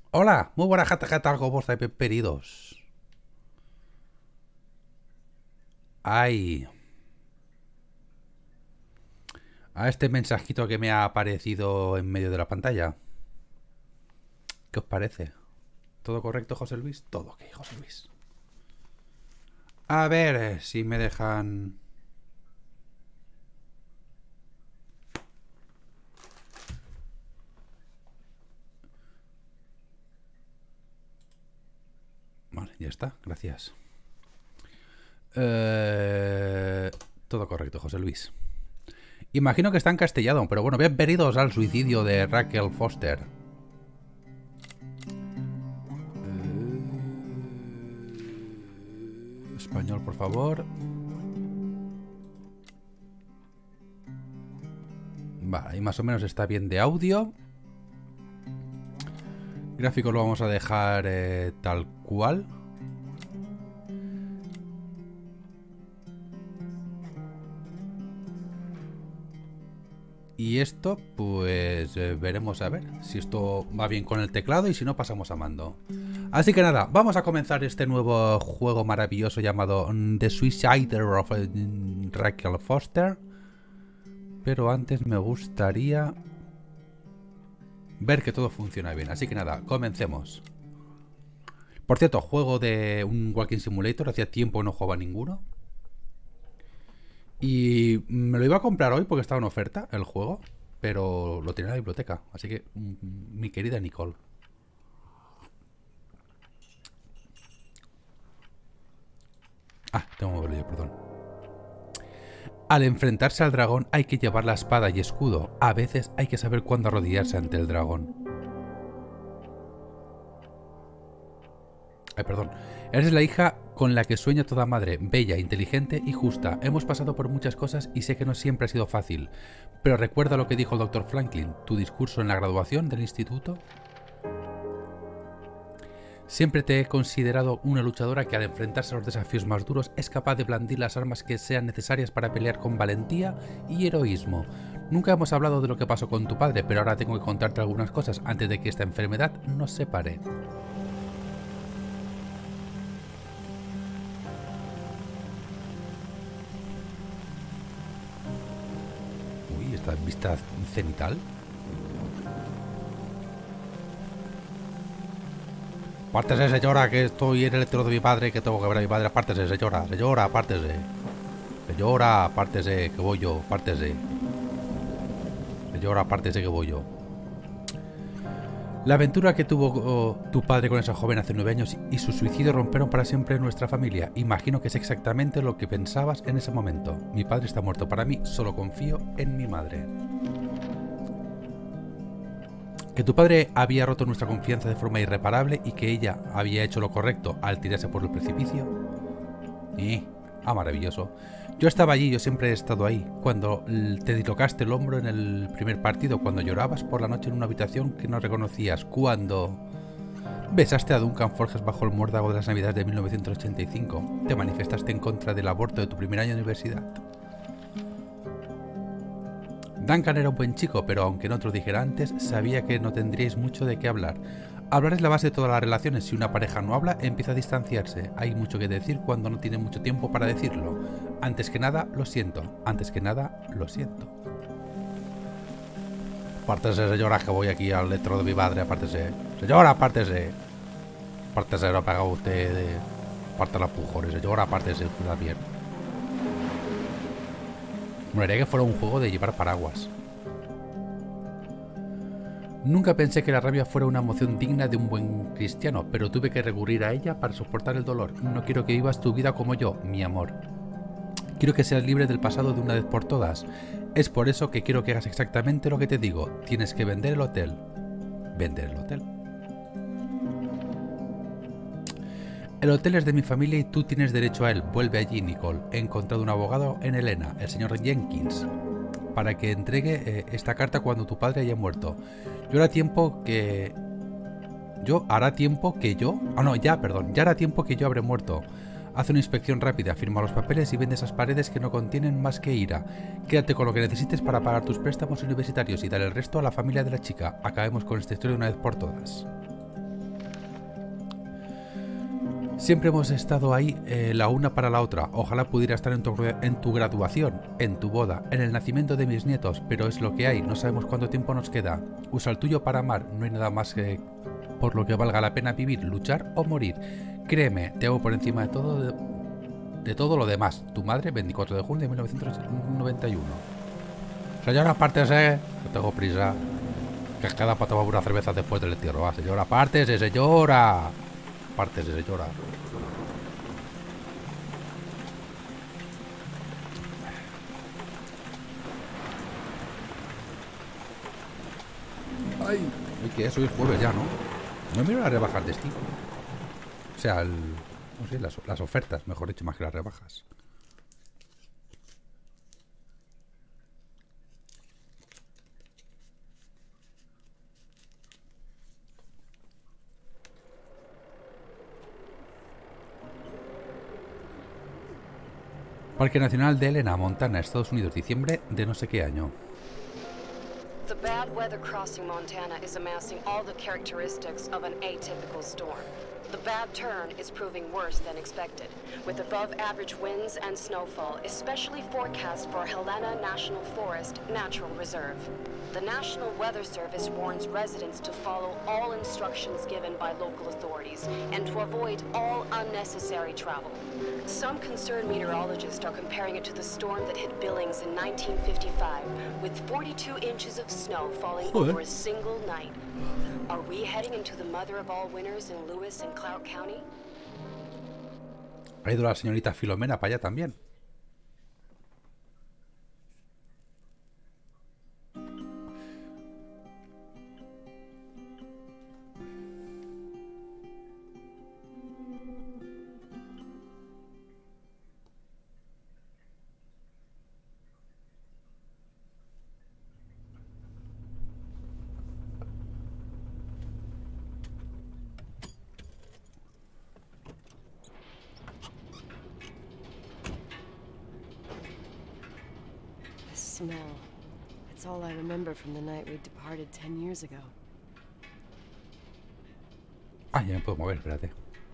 Hola, muy buena jata jata, ¿cómo estáis, peperidos? Ay, a este mensajito que me ha aparecido en medio de la pantalla. ¿Qué os parece? ¿Todo correcto, José Luis? Todo ok, José Luis. A ver si me dejan... Vale, ya está, gracias. Eh, Todo correcto, José Luis. Imagino que está en castellano, pero bueno, bienvenidos al suicidio de Raquel Foster. Español, por favor. Vale, ahí más o menos está bien de audio. Gráfico lo vamos a dejar tal cual. Y esto, pues veremos a ver si esto va bien con el teclado y si no pasamos a mando. Así que nada, vamos a comenzar este nuevo juego maravilloso llamado The Suicider of Raquel Foster. Pero antes me gustaría ver que todo funciona bien. Así que nada, comencemos. Por cierto, juego de un Walking Simulator. Hacía tiempo que no jugaba ninguno. Y me lo iba a comprar hoy porque estaba en oferta el juego. Pero lo tenía en la biblioteca. Así que, mi querida Nicole. Ah, tengo que verlo yo, perdón. Al enfrentarse al dragón hay que llevar la espada y escudo. A veces hay que saber cuándo arrodillarse ante el dragón. Ay, perdón. Eres la hija con la que sueña toda madre, bella, inteligente y justa. Hemos pasado por muchas cosas y sé que no siempre ha sido fácil. Pero recuerda lo que dijo el Dr. Franklin, tu discurso en la graduación del instituto. Siempre te he considerado una luchadora que al enfrentarse a los desafíos más duros es capaz de blandir las armas que sean necesarias para pelear con valentía y heroísmo. Nunca hemos hablado de lo que pasó con tu padre, pero ahora tengo que contarte algunas cosas antes de que esta enfermedad nos separe. Uy, esta vista cenital. Apártese, señora, que estoy en el entierro de mi padre, que tengo que ver a mi padre. Apártese, señora, señora, apártese. Señora, apártese, que voy yo, apártese. Señora, apártese, que voy yo. La aventura que tuvo tu padre con esa joven hace 9 años y su suicidio rompieron para siempre nuestra familia. Imagino que es exactamente lo que pensabas en ese momento. Mi padre está muerto para mí, solo confío en mi madre. Que tu padre había roto nuestra confianza de forma irreparable y que ella había hecho lo correcto al tirarse por el precipicio. Maravilloso. Yo estaba allí, yo siempre he estado ahí. Cuando te dislocaste el hombro en el primer partido, cuando llorabas por la noche en una habitación que no reconocías, cuando besaste a Duncan Forges bajo el muérdago de las Navidades de 1985, te manifestaste en contra del aborto de tu primer año de universidad. Duncan era un buen chico, pero aunque no te lo dijera antes, sabía que no tendríais mucho de qué hablar. Hablar es la base de todas las relaciones. Si una pareja no habla, empieza a distanciarse. Hay mucho que decir cuando no tiene mucho tiempo para decirlo. Antes que nada, lo siento. Antes que nada, lo siento. Apártese, señora, que voy aquí al letrero de mi madre. Apártese. Señora, apártese. Apártese, no paga usted de... Aparte las pujones, señora, apártese usted también. Me haría que fuera un juego de llevar paraguas. Nunca pensé que la rabia fuera una emoción digna de un buen cristiano, pero tuve que recurrir a ella para soportar el dolor. No quiero que vivas tu vida como yo, mi amor. Quiero que seas libre del pasado de una vez por todas. Es por eso que quiero que hagas exactamente lo que te digo. Tienes que vender el hotel. ¿Vender el hotel? El hotel es de mi familia y tú tienes derecho a él. Vuelve allí, Nicole. He encontrado un abogado en Helena, el señor Jenkins, para que entregue esta carta cuando tu padre haya muerto. Ya hará tiempo que yo habré muerto. Haz una inspección rápida, firma los papeles y vende esas paredes que no contienen más que ira. Quédate con lo que necesites para pagar tus préstamos universitarios y dar el resto a la familia de la chica. Acabemos con esta historia de una vez por todas. Siempre hemos estado ahí, la una para la otra. Ojalá pudiera estar en tu graduación, en tu boda, en el nacimiento de mis nietos, pero es lo que hay, no sabemos cuánto tiempo nos queda. Usa el tuyo para amar, no hay nada más que por lo que valga la pena vivir, luchar o morir. Créeme, te hago por encima de todo lo demás. Tu madre, 24 de junio de 1991. Señora, apártese, no tengo prisa. Que cada pato va a una cerveza después del entierro. Va, señora, apártese, señora. Apártese, señora. Ay, que eso es jueves ya, ¿no? No me voy a rebajar de Steam. O sea, no sé, las ofertas, mejor dicho, más que las rebajas. Parque Nacional de Helena, Montana, Estados Unidos, diciembre de no sé qué año. The bad weather crossing Montana is amassing all the characteristics of an atypical storm. The bad turn is proving worse than expected, with above-average winds and snowfall, especially forecast for Helena National Forest Natural Reserve. The National Weather Service warns residents to follow all instructions given by local authorities and to avoid all unnecessary travel. Some concerned meteorologists are comparing it to the storm that hit Billings in 1955, with 42 inches of snow falling over a single night. Are we heading into the mother of all winters in Lewis and Clark County? Ha ido la señorita Filomena para allá también. Smell. It's all I remember from the night we departed 10 years ago. Ah, ya me puedo mover, espérate.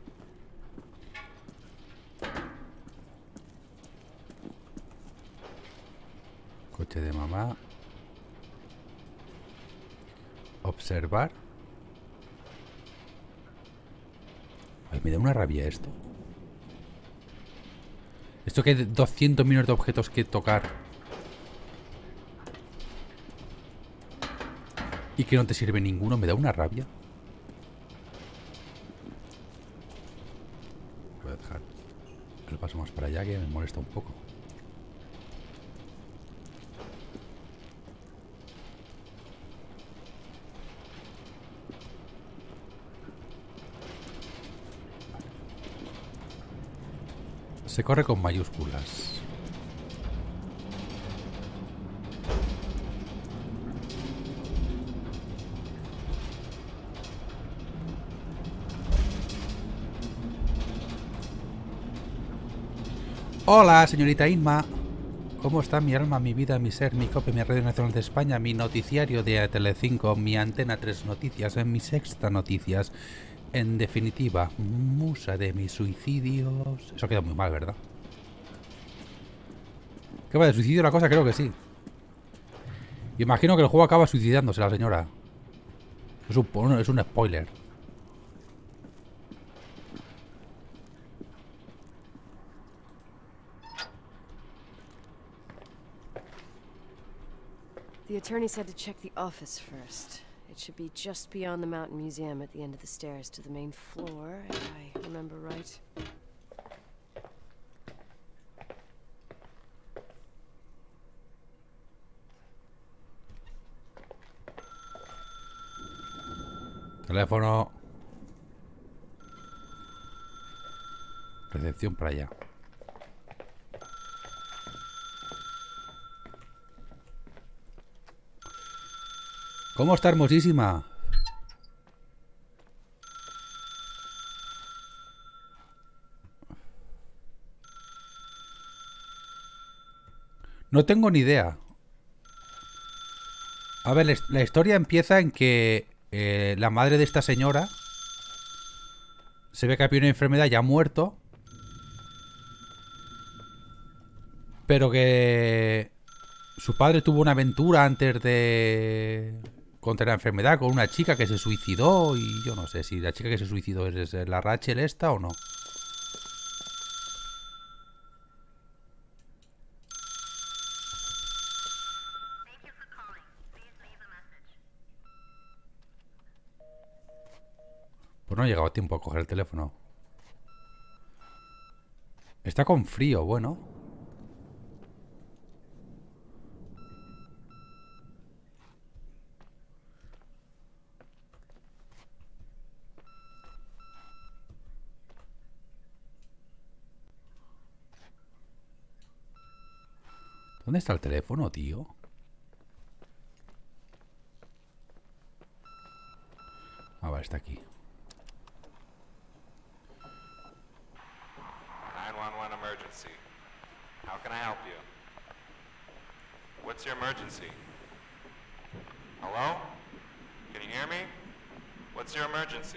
Coche de mamá. Observar. Ay, me da una rabia esto. Esto que hay 200 millones de objetos que tocar. Y que no te sirve ninguno, me da una rabia. Voy a dejar el paso más para allá, que me molesta un poco. Se corre con mayúsculas. Hola, señorita Inma. ¿Cómo está mi alma, mi vida, mi ser, mi COPE, mi Radio Nacional de España, mi noticiario de Telecinco, mi Antena 3 Noticias, en mi Sexta Noticias? En definitiva, musa de mis suicidios. Eso queda muy mal, ¿verdad? ¿Qué va de suicidio la cosa? Creo que sí. Imagino que el juego acaba suicidándose la señora. Es un spoiler. The attorney said to check the office first. It should be just beyond the Mountain Museum at the end of the stairs to the main floor, if I remember right. Teléfono. Recepción para allá. ¿Cómo está, hermosísima? No tengo ni idea. A ver, la historia empieza en que la madre de esta señora Se ve que había una enfermedad ya muerto. Pero que su padre tuvo una aventura antes de... contra la enfermedad con una chica que se suicidó. Y yo no sé si la chica que se suicidó es la Rachel esta o no. Pues no he llegado a tiempo a coger el teléfono. Está con frío, bueno. ¿Dónde está el teléfono, tío? Ah, vale, está aquí. 911 emergency. How can I help you? What's your emergency? Hello? Can you hear me? What's your emergency?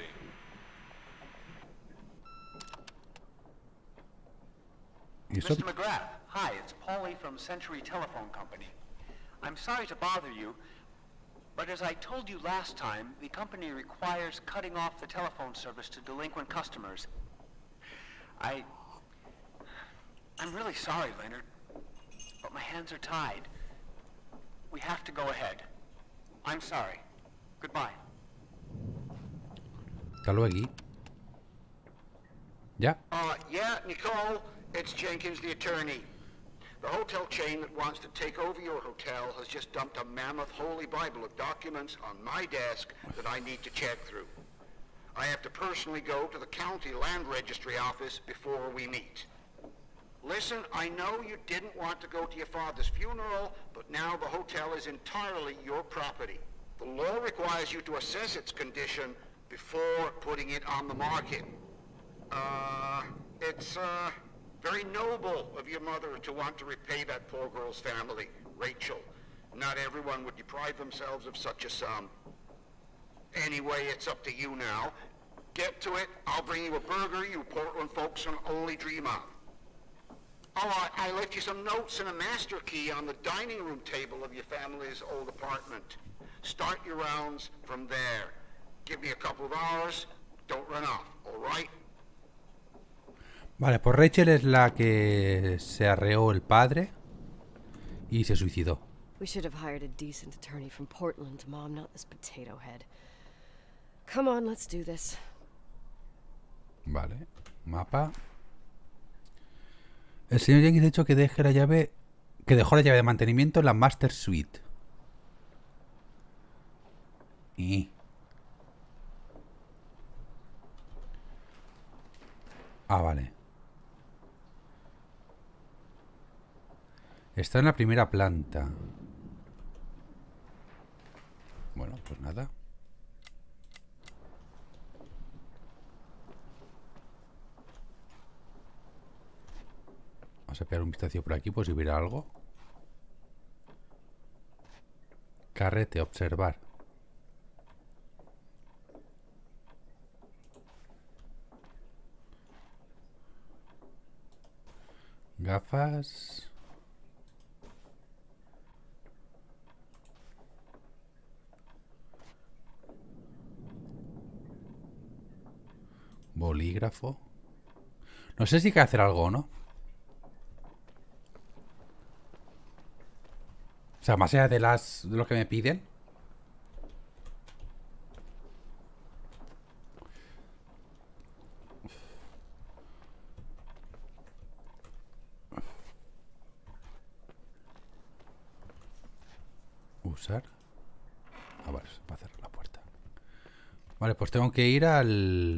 Mr. McGrath, hi, it's Paulie from Century Telephone Company. I'm sorry to bother you, but as I told you last time, the company requires cutting off the telephone service to delinquent customers. I'm really sorry, Leonard, but my hands are tied. We have to go ahead. I'm sorry. Goodbye. Hasta luego. ¿Ya? Yeah, Nicole, it's Jenkins, the attorney. The hotel chain that wants to take over your hotel has just dumped a mammoth holy Bible of documents on my desk that I need to check through. I have to personally go to the county land registry office before we meet. Listen, I know you didn't want to go to your father's funeral, but now the hotel is entirely your property. The law requires you to assess its condition before putting it on the market. It's very noble of your mother to want to repay that poor girl's family, Rachel. Not everyone would deprive themselves of such a sum. Anyway, it's up to you now. Get to it. I'll bring you a burger you Portland folks can only dream of. Oh, I left you some notes and a master key on the dining room table of your family's old apartment. Start your rounds from there. Give me a couple of hours. Don't run off, all right? Vale, pues Rachel es la que se arreó el padre y se suicidó. We should have hired a decent attorney from Portland, Mom, not this potato head. Come on, let's do this. Vale, mapa. El señor Jenkins ha dicho que deje la llave, que dejó la llave de mantenimiento en la Master Suite. Y... ah, vale. Está en la primera planta. Bueno, pues nada. Vamos a pegar un vistazo por aquí por si hubiera algo. Carrete, observar. Gafas. Bolígrafo. No sé si hay que hacer algo o no. O sea, más allá de lo que me piden. Usar. Ah, vale, para cerrar la puerta. Vale, pues tengo que ir a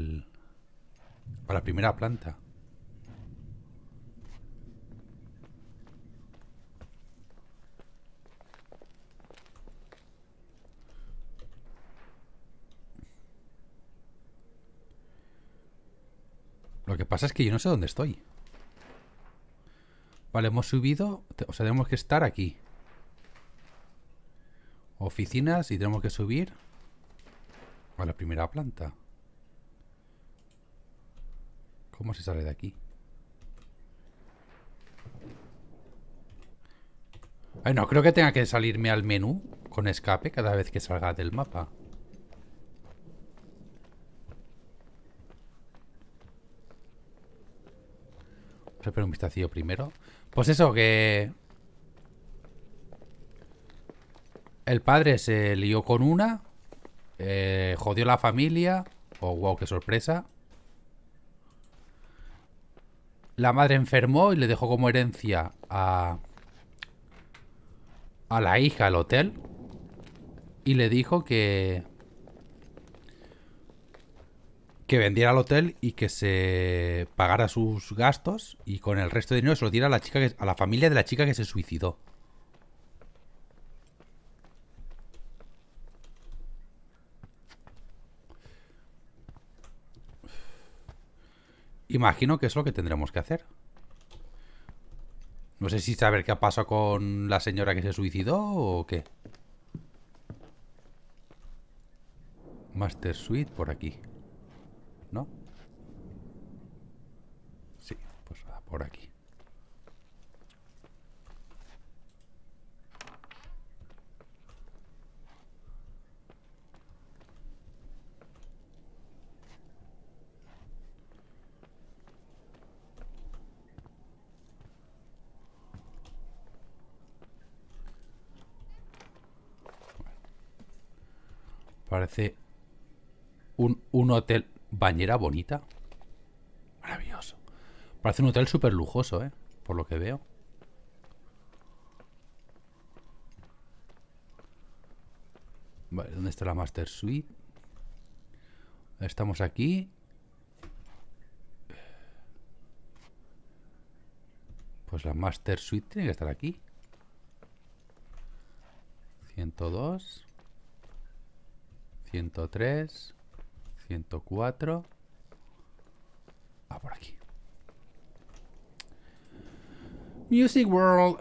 la primera planta. Lo que pasa es que yo no sé dónde estoy. Vale, hemos subido. O sea, tenemos que estar aquí. Oficinas y tenemos que subir a la primera planta. ¿Cómo se sale de aquí? Ay, no creo que tenga que salirme al menú con escape cada vez que salga del mapa. Vamos a poner un vistacillo primero. Pues eso, que... el padre se lió con una. Jodió la familia. Oh, wow, qué sorpresa. La madre enfermó y le dejó como herencia a la hija al hotel. Y le dijo que vendiera el hotel y que se pagara sus gastos. Y con el resto de dinero se lo diera a la chica a la familia de la chica que se suicidó. Imagino que es lo que tendremos que hacer. No sé si saber qué ha pasado con la señora que se suicidó o qué. Master Suite por aquí. ¿No? Sí, pues por aquí. Parece un hotel. Bañera bonita. Maravilloso. Parece un hotel súper lujoso, por lo que veo. Vale, ¿dónde está la Master Suite? Estamos aquí. Pues la Master Suite tiene que estar aquí. 102. 103. 104. Ah, por aquí. Music World.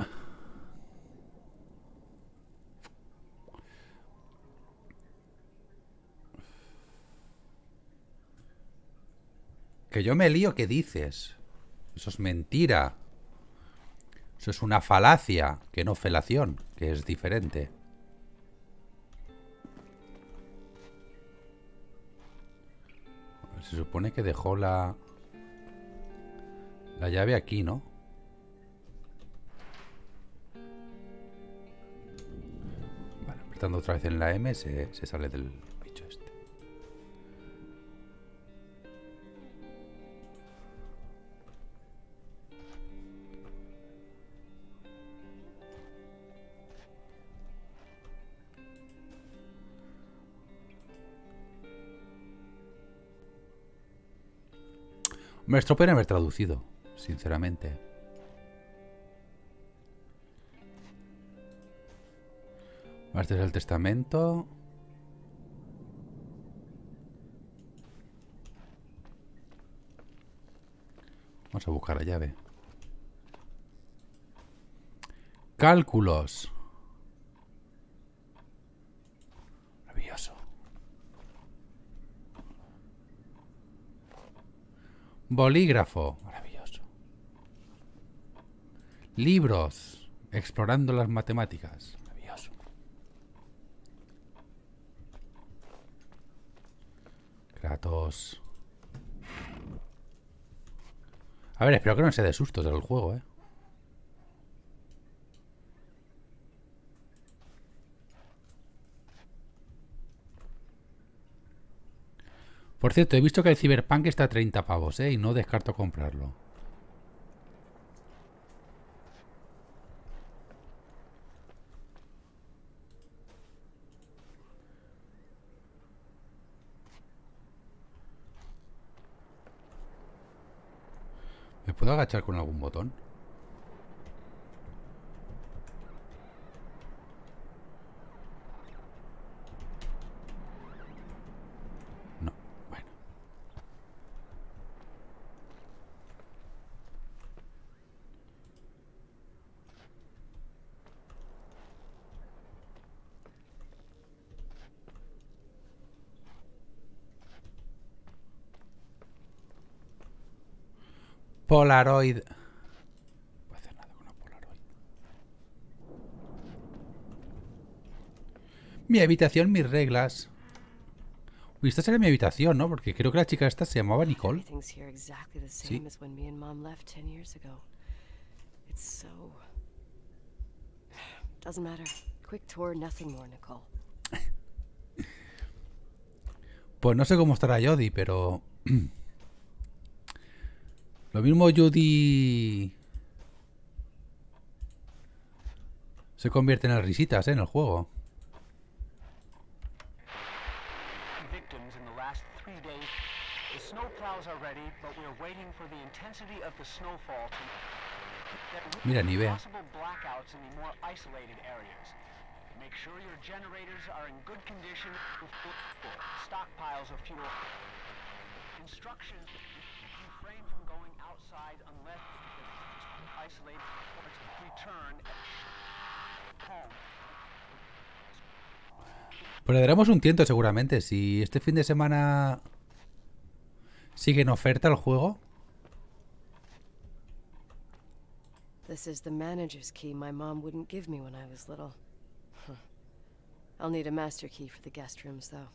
Que yo me lío, ¿qué dices? Eso es mentira. Eso es una falacia, que no felación, que es diferente. Se supone que dejó la llave aquí, ¿no? Vale, apretando otra vez en la M se sale del bicho este. Me esto pueden haber traducido, sinceramente. Este es el testamento. Vamos a buscar la llave. Cálculos. Maravilloso. Bolígrafo. Maravilloso. Libros. Explorando las matemáticas. Maravilloso. Kratos. A ver, espero que no sea de sustos el juego, ¿eh? Por cierto, he visto que el Cyberpunk está a 30 pavos, ¿eh? Y no descarto comprarlo. ¿Me puedo agachar con algún botón? No, bueno. Polaroid. No puedo hacer nada con una Polaroid. Mi habitación, mis reglas. Uy, esta sería mi habitación, ¿no? Porque creo que la chica esta se llamaba Nicole. Sí. Doesn't matter. Quick tour, nothing more, Nicole. Pues no sé cómo estará Jodie, pero... Lo mismo Jodie... se convierte en risitas, en el juego. Victims in the last 3 days. The snowplows are ready, but we are waiting for the intensity of the snowfall to... Mira, ni vea. Possible blackouts in the more isolated areas. Make sure your generators are in good condition with stockpiles of fuel. Instructions refrain from going outside unless isolated return home. Pues le daremos un tiento seguramente. Si este fin de semana sigue en oferta el juego. This is the manager's key my mom wouldn't give me when I was little. I'll need a master key for the guest rooms, though.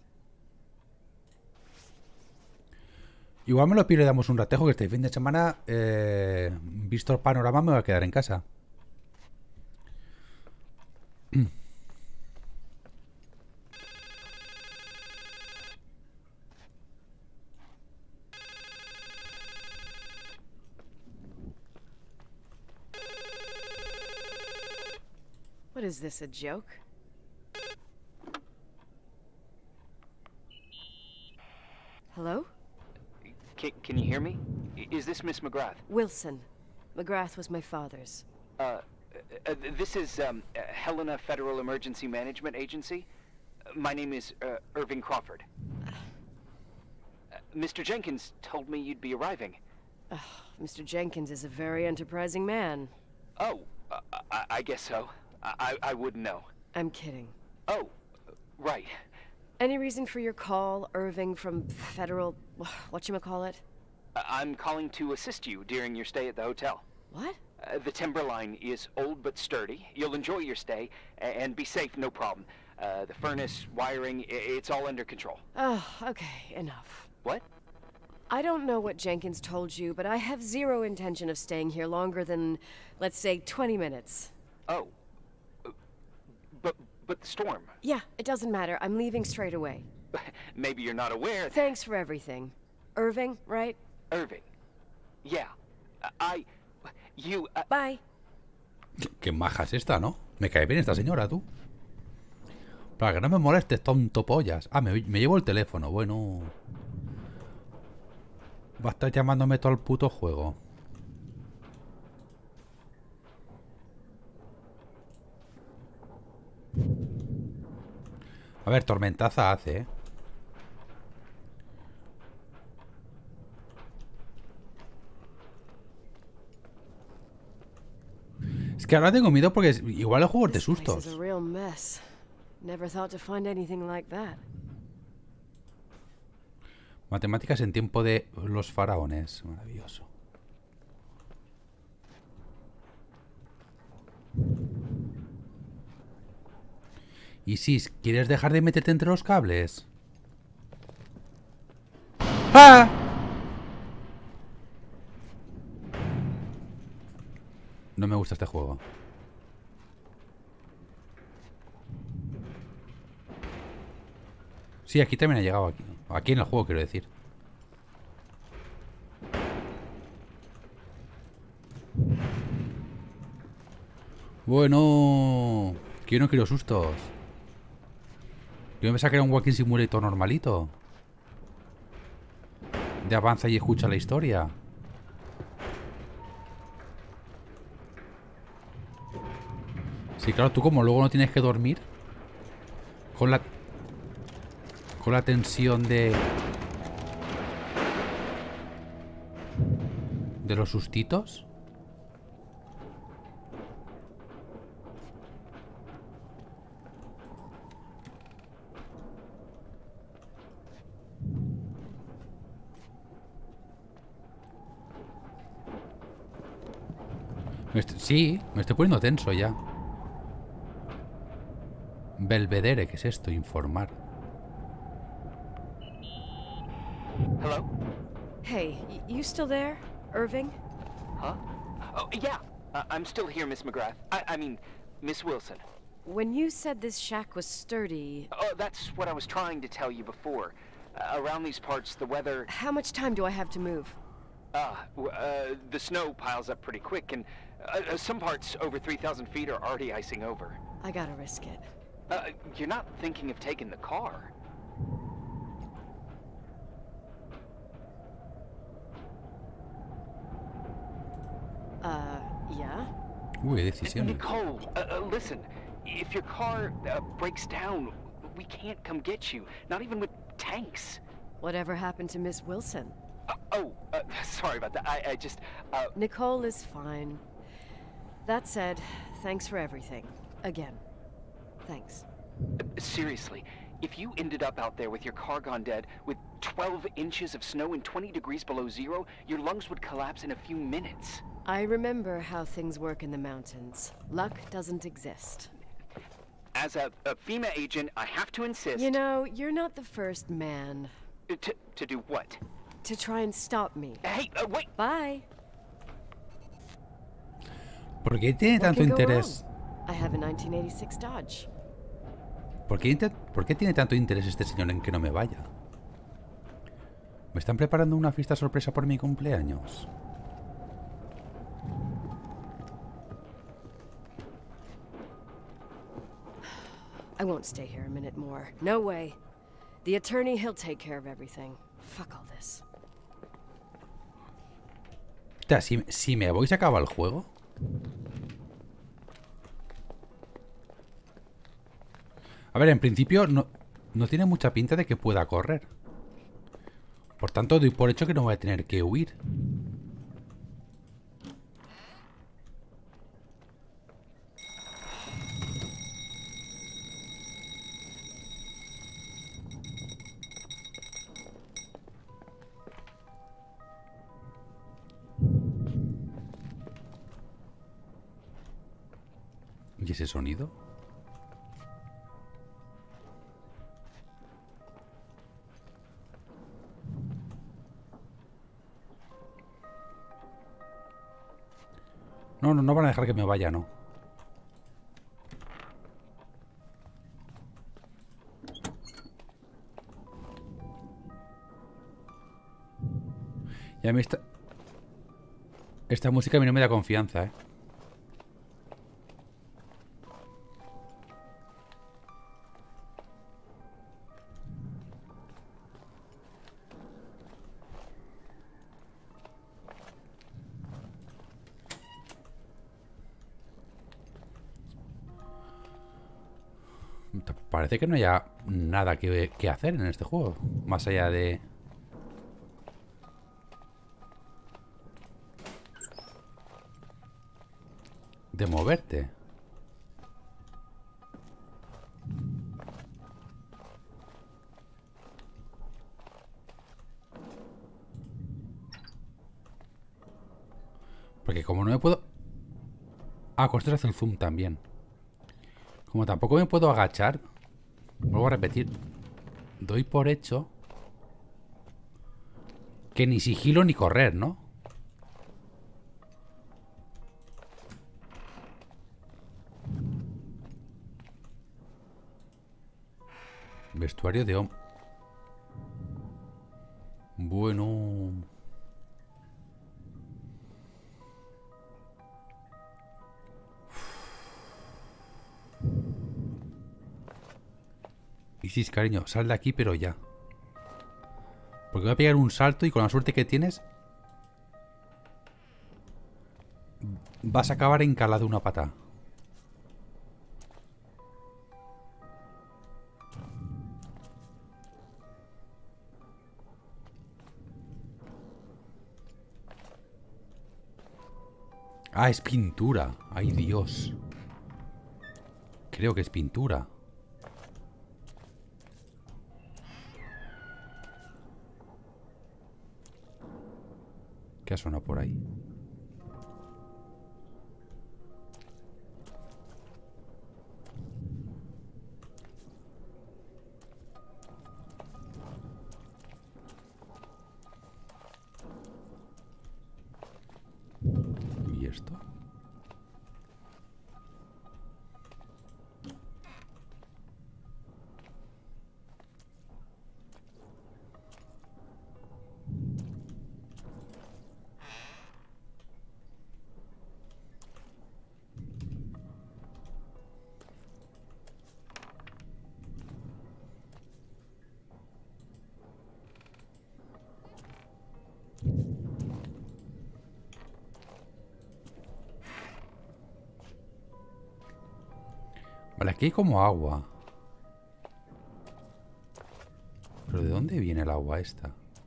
Igual me lo pido y le damos un ratejo, que este fin de semana, visto el panorama, me voy a quedar en casa. What is this, a joke? Hello? Can you hear me? Is this Miss McGrath? Wilson. McGrath was my father's. This is Helena Federal Emergency Management Agency. My name is Irving Crawford. Mr. Jenkins told me you'd be arriving. Mr. Jenkins is a very enterprising man. Oh, I guess so. I wouldn't know. I'm kidding. Oh, right. Any reason for your call, Irving from Federal... whatchamacallit? I'm calling to assist you during your stay at the hotel. What? The Timberline is old but sturdy. You'll enjoy your stay, and be safe, no problem. The furnace, wiring, it's all under control. Oh, okay, enough. What? I don't know what Jenkins told you, but I have zero intention of staying here longer than, let's say, 20 minutes. Oh. But the storm. Yeah, it doesn't matter. I'm leaving straight away. Maybe you're not aware. Thanks for everything. Irving, right? Irving. Yeah. You... Bye. Qué maja es esta, ¿no? Me cae bien esta señora, tú. Para que no me molestes, tonto pollas. Ah, me llevo el teléfono. Bueno. Va a estar llamándome todo el puto juego. A ver, tormentaza hace, ¿eh? Es que ahora tengo miedo porque igual el juego es de sustos. Matemáticas en tiempo de los faraones. Maravilloso. Y si ¿quieres dejar de meterte entre los cables? ¡Ah! No me gusta este juego. Sí, aquí también ha llegado. Aquí en el juego, quiero decir. Bueno, que yo no quiero sustos. Yo me pensaba que era un Walking Simulator normalito. De avanza y escucha la historia. Sí, claro, tú como luego no tienes que dormir. Con la tensión de los sustitos. Sí, me estoy poniendo tenso ya. Belvedere, ¿qué es esto? Informar. Hello? Hey, you still there, Irving? Huh? Oh, yeah. I'm still here, Miss McGrath. I mean, Miss Wilson. When you said this shack was sturdy... Oh, that's what I was trying to tell you before. Around these parts, the weather... How much time do I have to move? The snow piles up pretty quick, and some parts over 3,000 feet are already icing over. I gotta risk it. You're not thinking of taking the car? Yeah? Uy, decisión. Nicole, listen. If your car breaks down, we can't come get you. Not even with tanks. Whatever happened to Miss Wilson? Sorry about that. I just, Nicole is fine. That said, thanks for everything. Again. Thanks. Seriously, if you ended up out there with your car gone dead, with 12 inches of snow and 20 degrees below zero, your lungs would collapse in a few minutes. I remember how things work in the mountains. Luck doesn't exist. As a FEMA agent, I have to insist... You know, you're not the first man. To do what? To try and stop me. Hey, wait! Bye. ¿Por qué tiene What tanto can go interés? wrong? I have a 1986 Dodge. ¿Por qué tiene tanto interés este señor en que no me vaya? ¿Me están preparando una fiesta sorpresa por mi cumpleaños? I won't stay here a minute more. No way. The attorney, he'll take care of everything. Fuck all this. O sea, si me voy se acaba el juego. A ver, en principio no tiene mucha pinta de que pueda correr. Por tanto, doy por hecho que no voy a tener que huir. ¿Y ese sonido? No van a dejar que me vaya, no. Y a mí esta música a mí no me da confianza, ¿eh? Parece que no haya nada que hacer en este juego. Más allá de... moverte. Porque como no me puedo... Ah, con esto se hace el zoom también. Como tampoco me puedo agachar, vuelvo a repetir, doy por hecho que ni sigilo ni correr, ¿no? Vestuario de hombre. Bueno... Isis, cariño, sal de aquí, pero ya. Porque voy a pegar un salto y con la suerte que tienes vas a acabar encalado de una pata. Ah, es pintura. Ay, Dios. Creo que es pintura. ¿Qué ha sonado por ahí? esto? Vale, aquí hay como agua. ¿Pero de dónde viene el agua esta?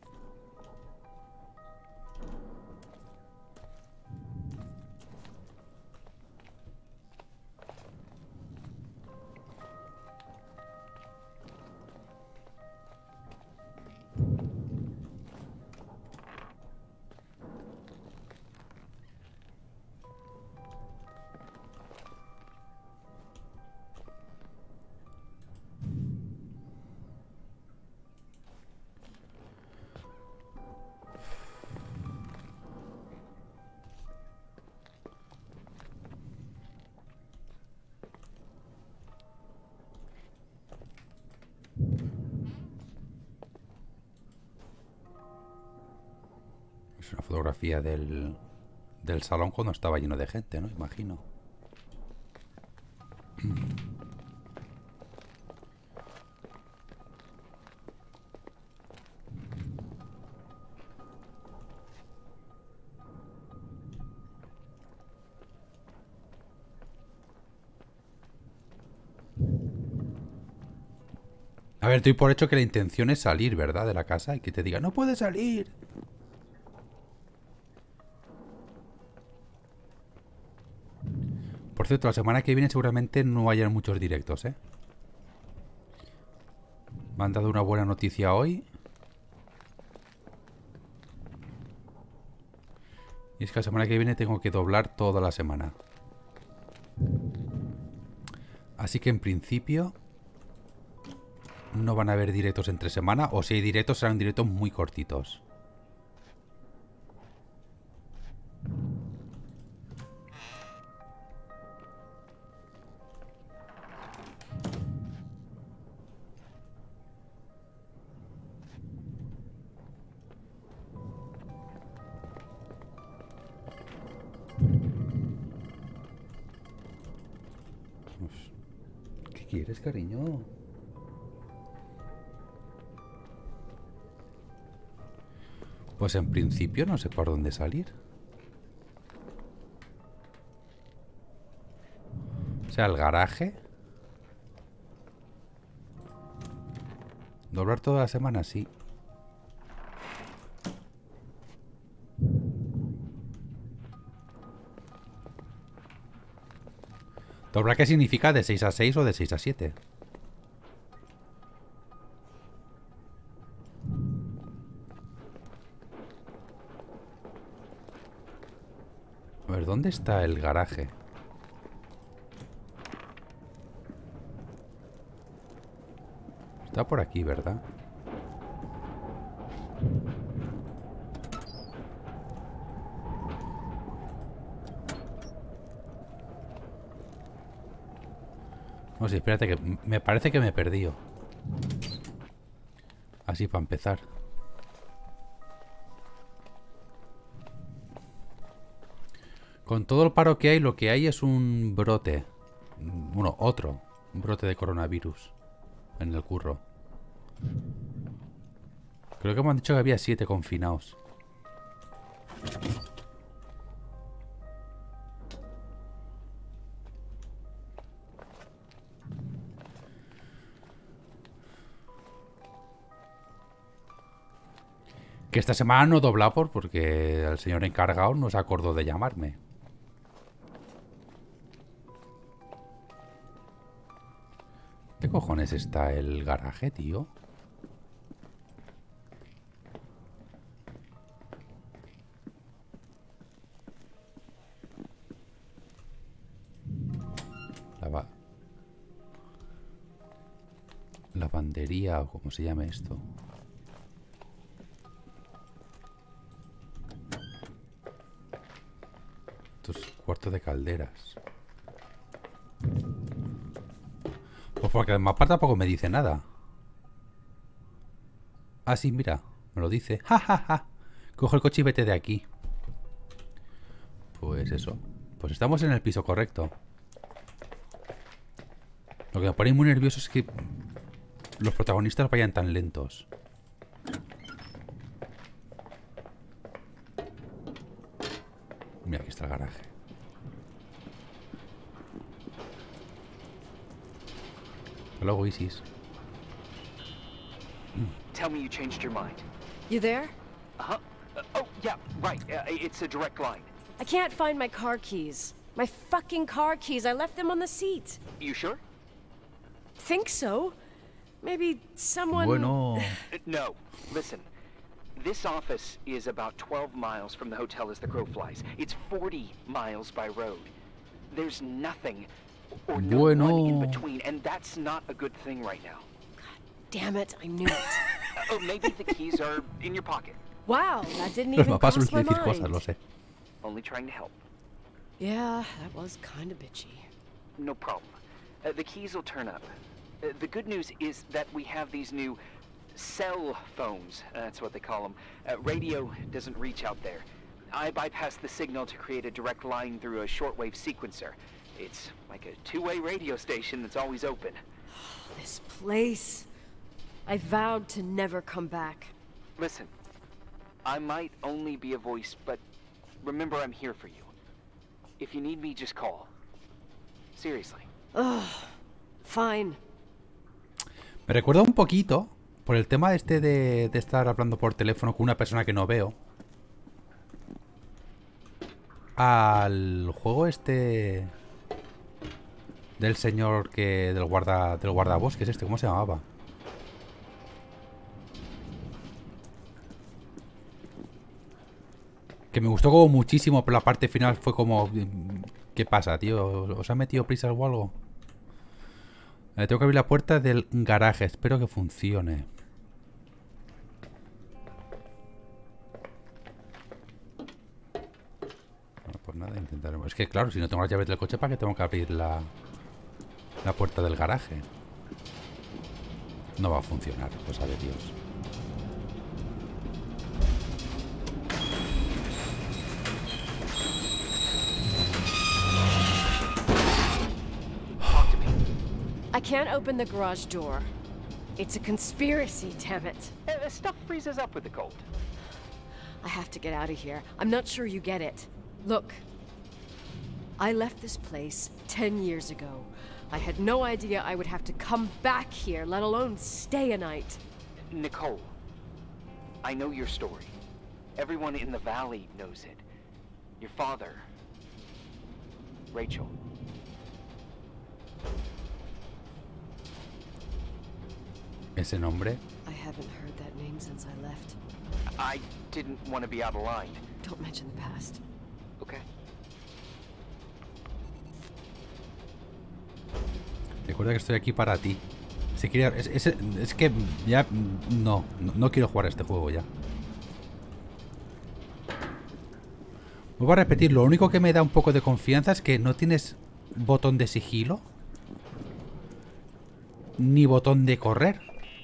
Es una fotografía del salón cuando estaba lleno de gente, ¿no? Imagino. A ver, estoy por hecho que la intención es salir, ¿verdad? De la casa y que te diga, no puedes salir. Por cierto, la semana que viene seguramente no hayan muchos directos, ¿eh? Me han dado una buena noticia hoy. Y es que la semana que viene tengo que doblar toda la semana. Así que en principio no van a haber directos entre semana. O si hay directos, serán directos muy cortitos. ¿Qué quieres, cariño? Pues en principio no sé por dónde salir. O sea, el garaje. Doblar toda la semana, sí. ¿Doblar qué significa? ¿De 6 a 6 o de 6 a 7? A ver, ¿dónde está el garaje? Está por aquí, ¿verdad? No sé, espérate que me parece que me he perdido. Así para empezar. Con todo el paro que hay, lo que hay es un brote. Bueno, otro. Un brote de coronavirus. En el curro. Creo que me han dicho que había 7 confinados. Que esta semana no he doblado porque el señor encargado no se acordó de llamarme. ¿Qué cojones está el garaje, tío? Lavandería o como se llame esto. Esto es Puerto de calderas. Pues porque el mapa tampoco me dice nada. Ah, sí, mira. Me lo dice. ¡Ja, ja, ja! Coge el coche y vete de aquí. Pues eso. Pues estamos en el piso correcto. Lo que me pone muy nervioso es que los protagonistas vayan tan lentos. Mira, aquí está el garaje. Hasta luego, Isis. Tell me you changed your mind. You there? Uh-huh. Oh, yeah, right. It's a direct line. I can't find my car keys. My fucking car keys. I left them on the seat. You sure? Think so? Maybe someone... Bueno. No. Listen. This office is about 12 miles from the hotel as the crow flies. It's 40 miles by road. There's nothing or no one in between, and that's not a good thing right now. Damn it, I knew it. Oh, maybe the keys are in your pocket. Wow, that didn't Los even mapas cross my suelen decir cosas, lo mind. sé. Only trying to help. Yeah, that was kind of bitchy. No problem. The keys will turn up. The good news is that we have these new cell phones. That's what they call them. Radio doesn't reach out there. I bypass the signal to create a direct line through a shortwave sequencer. It's like a two-way radio station that's always open. This place. I vowed to never come back. Listen, I might only be a voice, but remember I'm here for you. If you need me, just call. Seriously. Ugh. Fine. Me recuerda un poquito, por el tema este de estar hablando por teléfono con una persona que no veo, al juego este del señor que del guardabosques este, ¿cómo se llamaba? Que me gustó como muchísimo, pero la parte final fue como... ¿Qué pasa, tío? ¿Os ha metido prisas o algo? Tengo que abrir la puerta del garaje. Espero que funcione. Bueno, pues nada, intentaremos. Es que claro, si no tengo las llaves del coche, ¿para qué tengo que abrir la puerta del garaje? No va a funcionar, pues sabe Dios. I can't open the garage door. It's a conspiracy, damn it. Stuff freezes up with the cold. I have to get out of here. I'm not sure you get it. Look, I left this place 10 years ago. I had no idea I would have to come back here, let alone stay a night. Nicole, I know your story. Everyone in the valley knows it. Your father, Rachel. ¿Ese nombre? I haven't heard that name since I left. I didn't want to be out of line. Don't mention the past. Okay. Recuerda que estoy aquí para ti. Si quiere, es que ya no quiero jugar a este juego ya. Voy a repetir, lo único que me da un poco de confianza es que no tienes botón de sigilo ni botón de correr.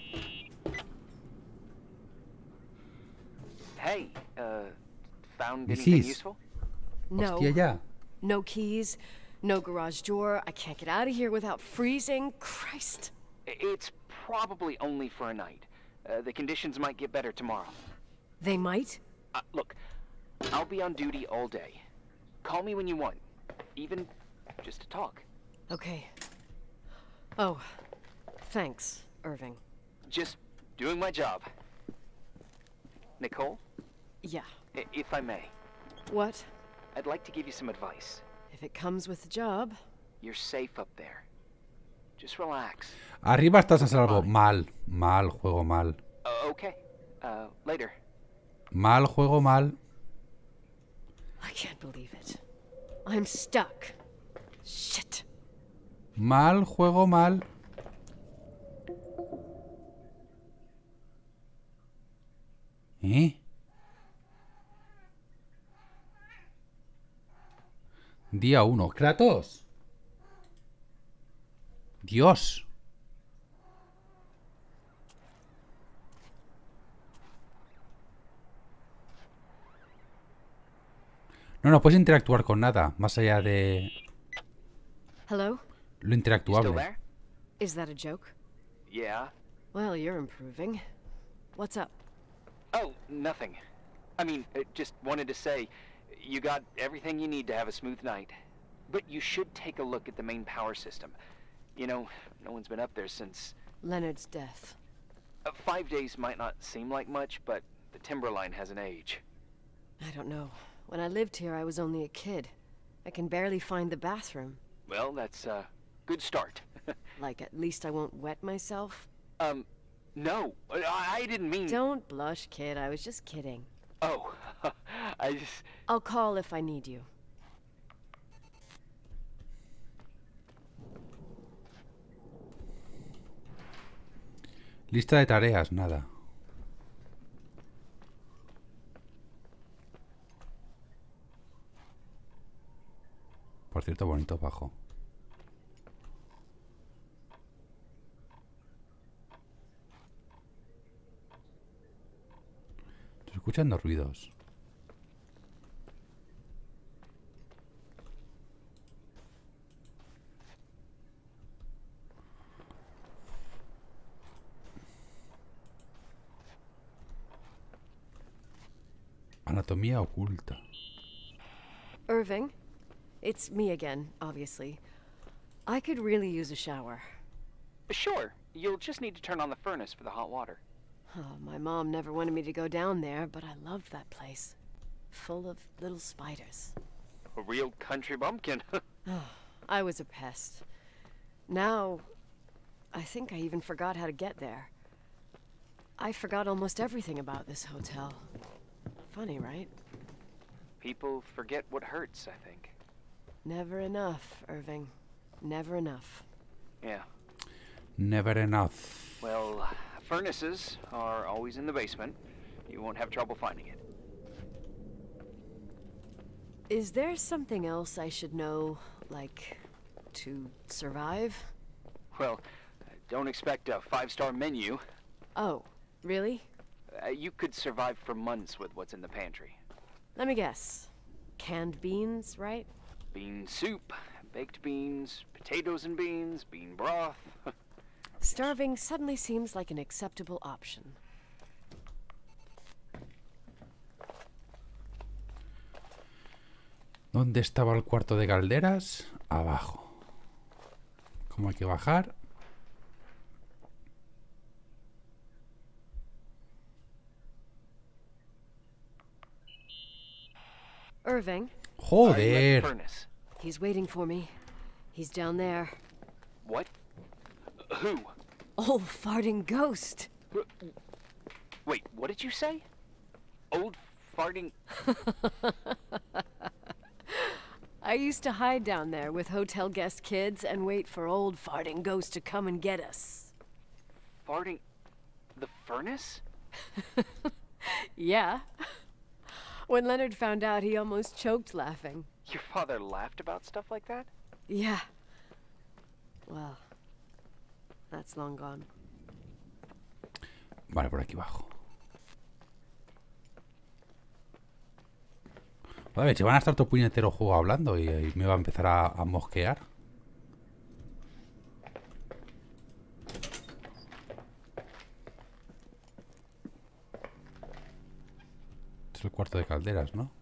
Hey, found This anything is- useful? No. Hostia, ya. No keys, no garage door. I can't get out of here without freezing. Christ. It's probably only for a night. The conditions might get better tomorrow. They might? Look, I'll be on duty all day. Call me when you want, even just to talk. Okay. Oh, thanks, Irving. Just doing my job. Nicole, Yeah. if I may, What? I'd like to give you some advice. If it comes with the job. You're safe up there. Just relax. Arriba estás a salvo. Mal, juego mal. Okay. Later. Mal, juego mal. I can't believe it. I'm stuck. Shit. Mal, juego mal. Día 1. ¡Kratos! ¡Dios! No puedes interactuar con nada, más allá de Hello? lo interactuable. Still there? Is that a joke? Yeah. Well, you're improving. What's up? Oh, nothing. I mean, just wanted to say, you got everything you need to have a smooth night. But you should take a look at the main power system. You know, no one's been up there since... Leonard's death. 5 days might not seem like much, but the timberline has an age. I don't know. When I lived here, I was only a kid. I can barely find the bathroom. Well, that's a good start. Like, at least I won't wet myself? No, I didn't mean... Don't blush, kid. I was just kidding. Oh, I just... I'll call if I need you. Lista de tareas, nada. Por cierto, bonito bajo. Estoy escuchando ruidos. Anatomía oculta. Irving? It's me again, obviously. I could really use a shower. Sure, you'll just need to turn on the furnace for the hot water. Oh, my mom never wanted me to go down there, but I loved that place. Full of little spiders. A real country bumpkin. I was a pest. Now, I think I even forgot how to get there. I forgot almost everything about this hotel. Funny, right? People forget what hurts, I think. Never enough, Irving. Never enough. Yeah. Never enough. Well, furnaces are always in the basement. You won't have trouble finding it. Is there something else I should know, like, to survive? Well, don't expect a 5-star menu. Oh, really? You could survive for months with what's in the pantry. Let me guess. Canned beans, right? Bean soup, baked beans, potatoes and beans, bean broth. Starving suddenly seems like an acceptable option. ¿Dónde estaba el cuarto de calderas? Abajo. ¿Cómo hay que bajar? Irving? Joder. Furnace. He's waiting for me. He's down there. What? Who? Old farting ghost. Wait, what did you say? Old farting... I used to hide down there with hotel guest kids and wait for old farting ghost to come and get us. Farting... the furnace? Yeah. When Leonard found out, he almost choked laughing. Your father laughed about stuff like that? Yeah. Well, that's long gone. Vale, por aquí abajo. A ver, si van a estar todo puñetero juego hablando y me va a empezar a mosquear. Es el cuarto de calderas, ¿no?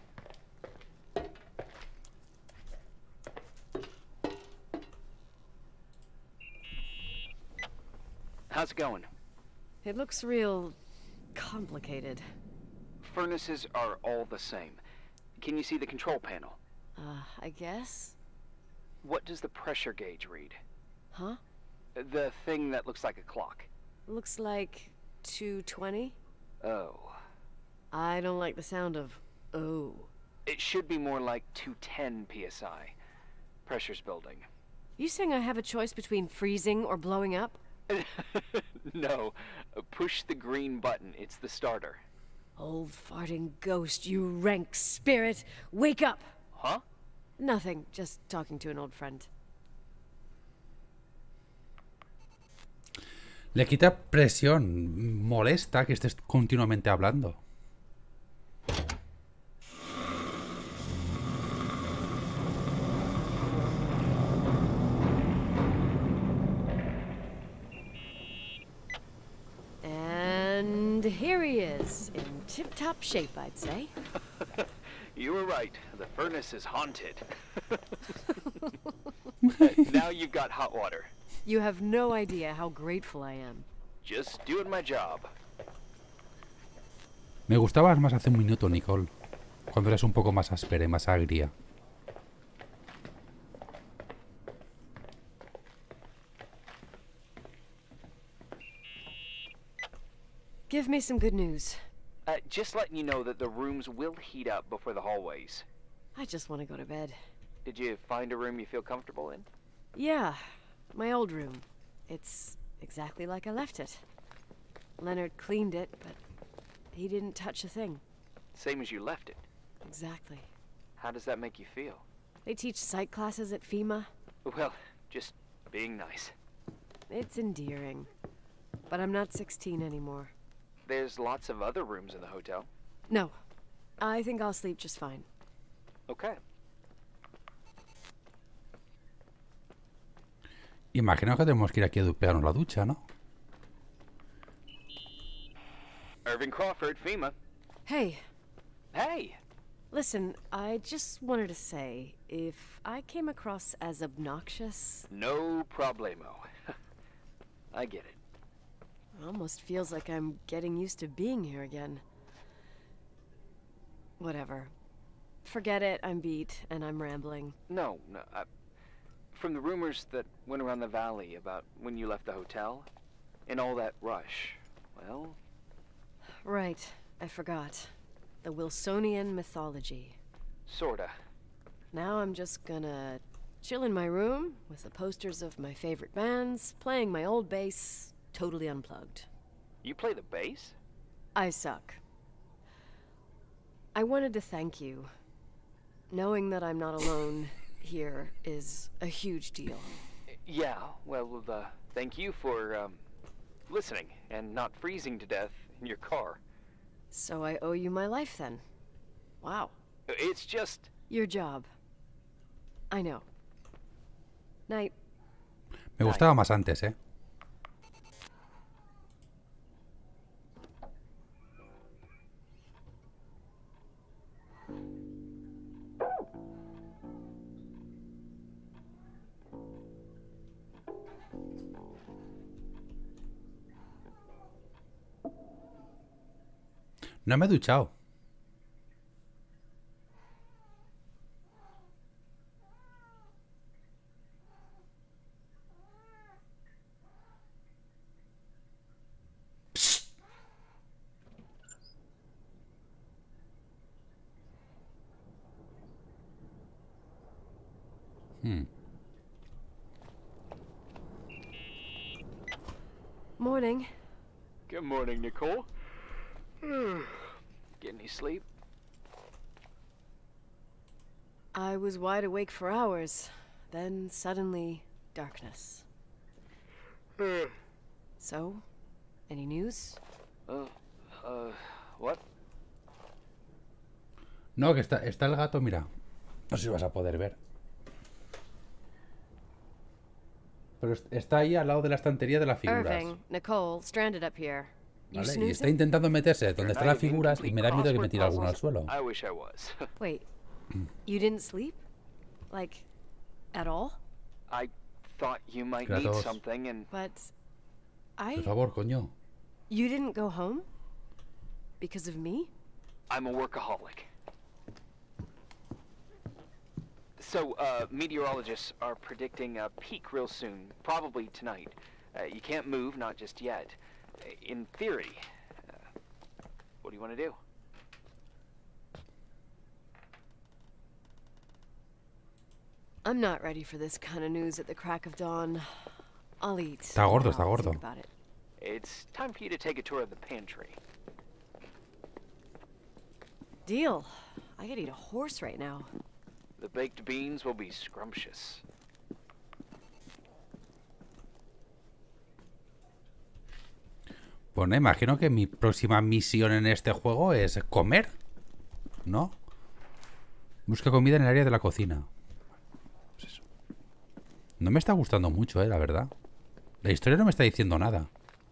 How's it going? It looks real complicated. Furnaces are all the same. Can you see the control panel? I guess? What does the pressure gauge read? Huh? The thing that looks like a clock. Looks like 220? Oh. I don't like the sound of oh. It should be more like 210 psi. Pressure's building. You saying I have a choice between freezing or blowing up? No. Push the green button. It's the starter. Old farting ghost, you rank spirit! Wake up! Huh? Nothing, just talking to an old friend. Le quita presión. Molesta que estés continuamente hablando. And here he is, in tip-top shape, I'd say. You were right. The furnace is haunted. Now you've got hot water. You have no idea how grateful I am. Just doing my job. Me gustabas más hace un minuto, Nicole. Cuando eras un poco más áspera y más agria. Give me some good news. Just letting you know that the rooms will heat up before the hallways. I just want to go to bed. Did you find a room you feel comfortable in? Yeah, my old room. It's exactly like I left it. Leonard cleaned it, but he didn't touch a thing. Same as you left it. Exactly. How does that make you feel? They teach psych classes at FEMA. Well, just being nice. It's endearing. But I'm not 16 anymore. There's lots of other rooms in the hotel. No. I think I'll sleep just fine. Okay. Imagino que tenemos que ir aquí a pegarnos la ducha, ¿no? Irving Crawford, FEMA. Hey, Hey! listen, I just wanted to say, if I came across as obnoxious, No problemo. I get it. it almost feels like I'm getting used to being here again. Whatever. Forget it, I'm beat, and I'm rambling. No, from the rumors that went around the valley about when you left the hotel, and all that rush, well... Right, I forgot. The Wilsonian mythology. Sorta. Now I'm just gonna chill in my room with the posters of my favorite bands, playing my old bass, totally unplugged. You play the bass? I suck. I wanted to thank you. Knowing that I'm not alone here is a huge deal. Yeah, well, thank you for, listening and not freezing to death in your car. So I owe you my life then. Wow. It's just... Your job. I know. Night. Me gustaba más antes, ¿eh? No me he duchado. Psst. Morning. Good morning, Nicole. Get any sleep? I was wide awake for hours. Then suddenly, darkness. So, any news? What? No, que está el gato, mira. No sé si vas a poder ver. Pero está ahí al lado de la estantería de las figuras. Irving, Nicole, stranded up here. You ¿Vale? Y está snoozing? intentando meterse donde están las figuras y me da miedo que me tire alguno al suelo. I wish I was. Wait, you didn't sleep? Like, at all? I thought you might need Kratos. something, and But Por favor, coño. You didn't go home? Because of me? I'm a workaholic. So, meteorologists are predicting a peak real soon, probably tonight. You can't move, not just yet. In theory, what do you want to do? I'm not ready for this kind of news at the crack of dawn. I'll eat. Está gordo, and está I'll gordo. think about it. It's time for you to take a tour of the pantry. Deal. I could eat a horse right now. The baked beans will be scrumptious. Bueno, imagino que mi próxima misión en este juego es comer, ¿no? Busca comida en el área de la cocina. Pues eso. No me está gustando mucho, la verdad. La historia no me está diciendo nada.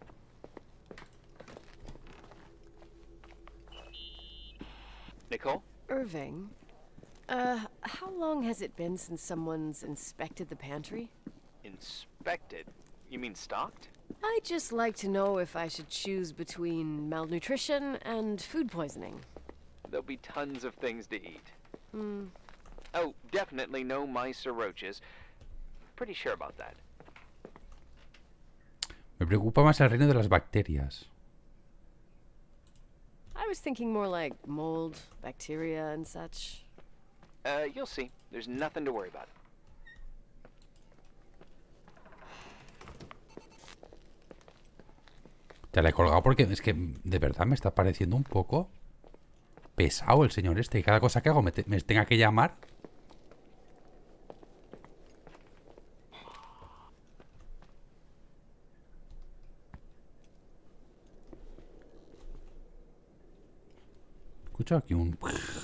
Nicole? Irving, how long has it been since someone's inspected the pantry? Inspected? You mean stocked? I'd just like to know if I should choose between malnutrition and food poisoning. There'll be tons of things to eat. Oh, definitely no mice or roaches. Pretty sure about that. Me preocupa más el reino de las bacterias. I was thinking more like mold, bacteria, and such. You'll see. There's nothing to worry about. Ya la he colgado porque es que de verdad me está pareciendo un poco pesado el señor este. Y cada cosa que hago me tenga que llamar. Escucho aquí un...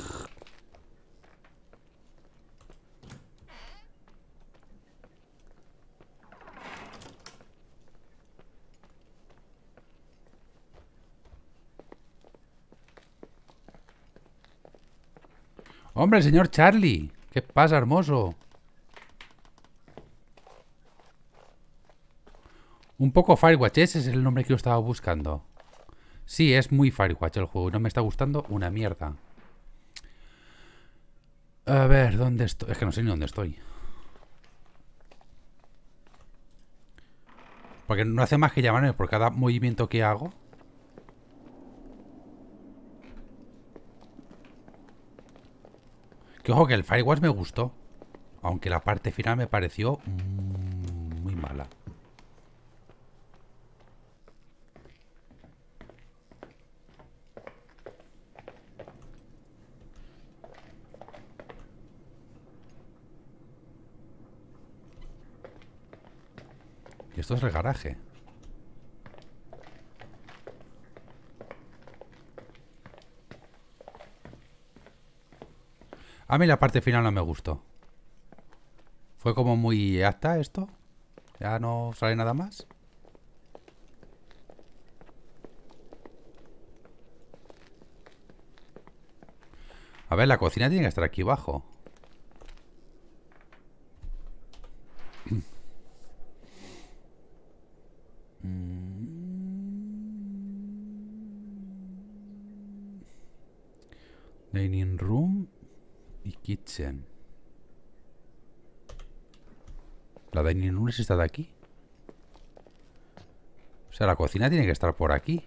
¡Hombre, el señor Charlie! ¿Qué pasa, hermoso? Un poco Firewatch, ese es el nombre que yo estaba buscando. Sí, es muy Firewatch el juego. No me está gustando una mierda. A ver, ¿dónde estoy? Es que no sé ni dónde estoy. Porque no hace más que llamarme por cada movimiento que hago. Que ojo que el Firewatch me gustó. Aunque la parte final me pareció muy mala. Y esto es el garaje. A mí la parte final no me gustó. Fue como muy acta esto. Ya no sale nada más. A ver, la cocina tiene que estar aquí abajo. Dining room y kitchen. La dining room es esta de aquí. O sea, la cocina tiene que estar por aquí.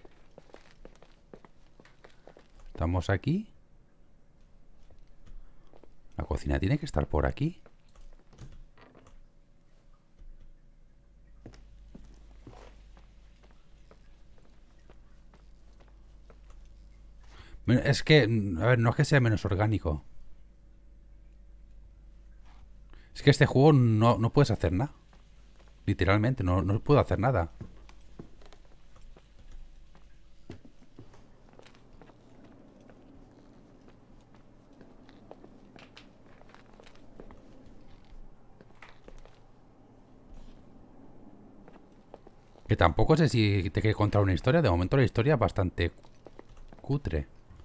Estamos aquí. La cocina tiene que estar por aquí. Es que, a ver, no es que sea menos orgánico. Es que este juego no puedes hacer nada. Literalmente, no puedo hacer nada. Que tampoco sé si te quiere contar una historia. De momento la historia es bastante cutre.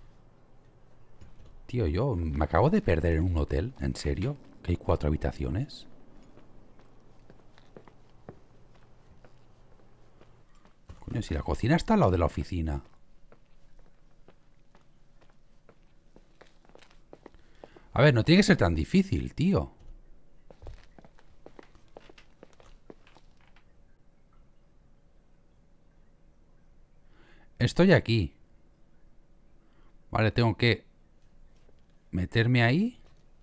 Tío, yo me acabo de perder en un hotel. ¿En serio? ¿Que hay 4 habitaciones? Coño, si la cocina está al lado de la oficina. A ver, no tiene que ser tan difícil, tío. Estoy aquí. Vale, tengo que meterme ahí.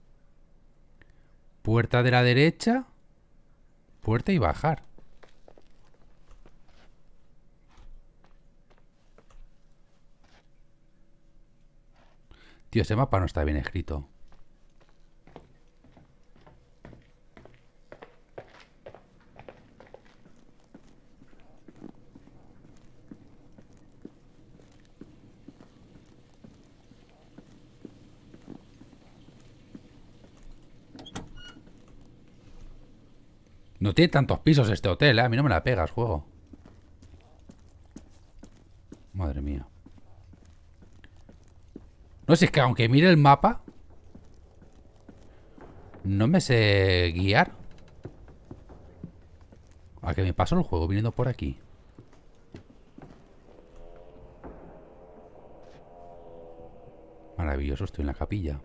Puerta de la derecha. Puerta y bajar. Tío, ese mapa no está bien escrito. No tiene tantos pisos este hotel, ¿eh? A mí no me la pegas, juego. Madre mía. No sé, si es que aunque mire el mapa, no me sé guiar. ¿A que me paso el juego viniendo por aquí? Maravilloso, estoy en la capilla.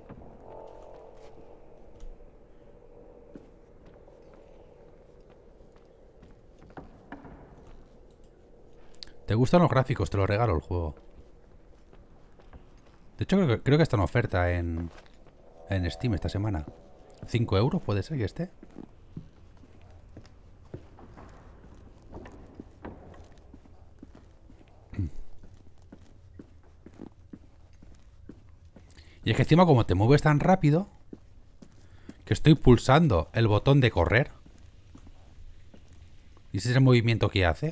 ¿Te gustan los gráficos? Te lo regalo el juego. De hecho, creo que está en oferta en Steam esta semana. 5 euros puede ser que esté. Y es que encima como te mueves tan rápido que estoy pulsando el botón de correr. ¿Y ese es el movimiento que hace?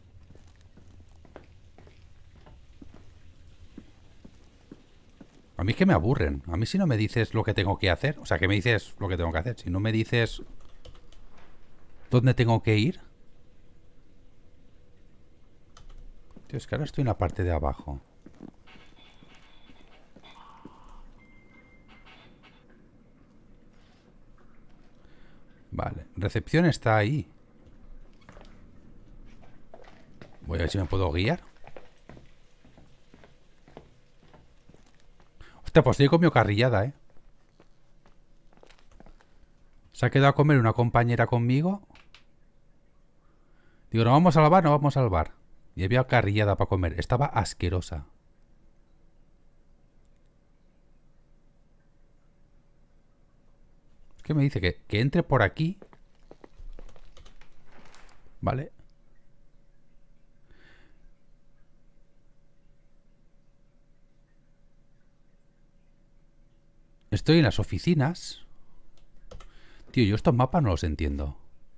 A mí es que me aburren. A mí si no me dices lo que tengo que hacer. O sea, que me dices lo que tengo que hacer. Si no me dices dónde tengo que ir. Tío, es que ahora estoy en la parte de abajo. Vale, recepción está ahí. Voy a ver si me puedo guiar. Hostia, pues estoy comido carrillada, ¿eh? Se ha quedado a comer una compañera conmigo. Digo, ¿no vamos a salvar? No vamos a salvar. Y había carrillada para comer. Estaba asquerosa. Es que me dice que entre por aquí. Vale. Estoy en las oficinas. Tío, yo estos mapas no los entiendo.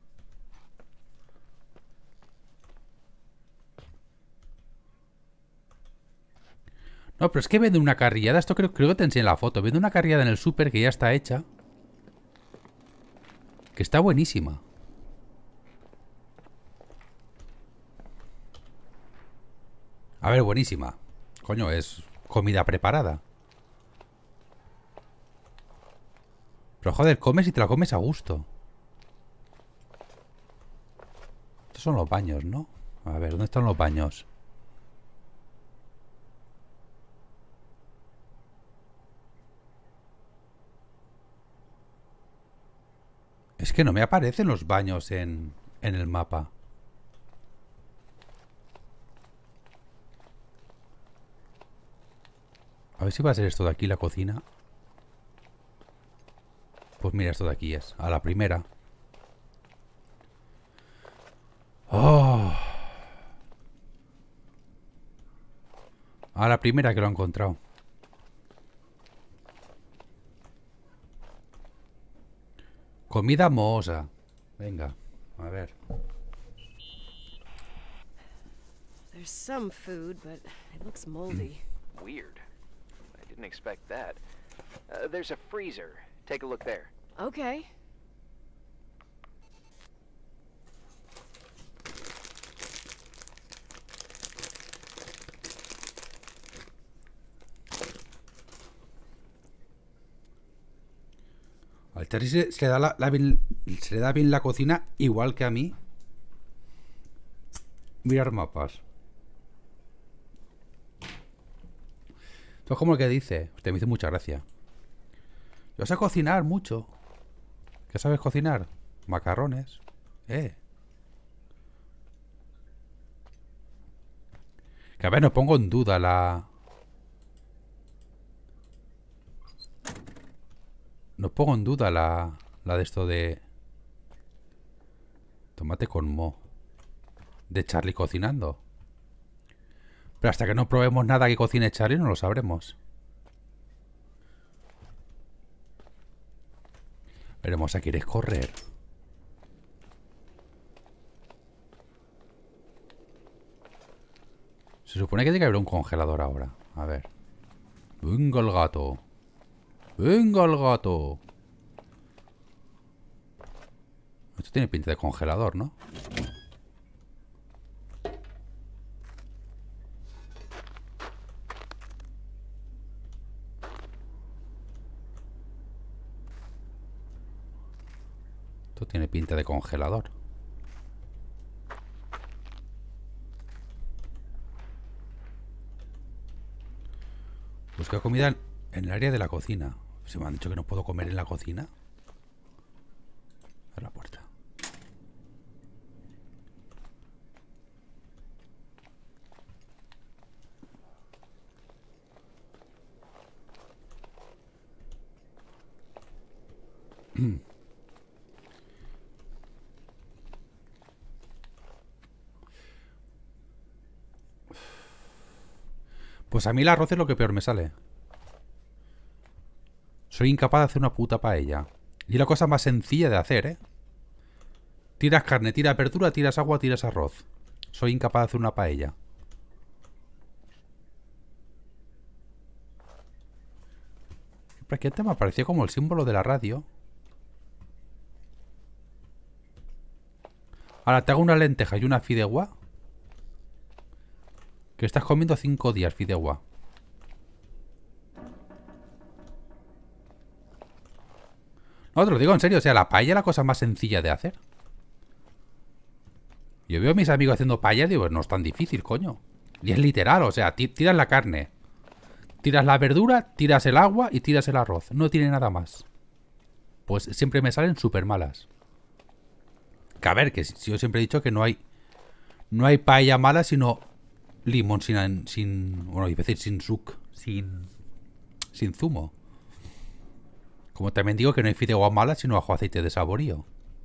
No, pero es que vende una carrillada. Esto creo que te enseñé la foto. Vende una carrillada en el súper que ya está hecha. Que está buenísima. A ver, buenísima. Coño, es comida preparada. Pero joder, comes y te la comes a gusto. Estos son los baños, ¿no? A ver, ¿dónde están los baños? Es que no me aparecen los baños en el mapa. A ver si va a ser esto de aquí, la cocina. Pues mira, esto de aquí es. A la primera. ¡Oh! A la primera que lo he encontrado. Comida mohosa. Venga, a ver. There's some food, but it looks moldy. Weird. I didn't expect that. There's a freezer. Take a look there. Okay. Al Terry se le da se le da bien la cocina igual que a mí. Mirar mapas. Esto es como el que dice. Usted me hizo mucha gracia. Yo sé cocinar mucho. ¿Qué sabes cocinar? Macarrones. Que a ver, no pongo en duda la... No pongo en duda la de esto de... Tomate con mo. De Charlie cocinando. Pero hasta que no probemos nada que cocine Charlie no lo sabremos. Veremos, ¿a quieres correr? Se supone que tiene que haber un congelador ahora. A ver. Venga el gato. Venga el gato. Esto tiene pinta de congelador, ¿no? Esto tiene pinta de congelador. Busca comida en el área de la cocina. Si me han dicho que no puedo comer en la cocina. A la puerta. Pues a mí el arroz es lo que peor me sale. Soy incapaz de hacer una puta paella. Y es la cosa más sencilla de hacer, ¿eh? Tiras carne, tiras verdura, tiras agua, tiras arroz. Soy incapaz de hacer una paella. Prácticamente me apareció como el símbolo de la radio. Ahora te hago una lenteja y una fideuá. Que estás comiendo 5 días fideuá. No, te lo digo en serio. O sea, la paella es la cosa más sencilla de hacer. Yo veo a mis amigos haciendo paella y digo, no es tan difícil, coño. Y es literal, o sea, tiras la carne, tiras la verdura, tiras el agua y tiras el arroz. No tiene nada más. Pues siempre me salen súper malas. Que a ver, que si yo siempre he dicho que no hay paella mala, sino limón bueno, iba a decir sin suc, sin zumo. Como también digo que no hay fideuá mala, sino ajo aceite de saborío.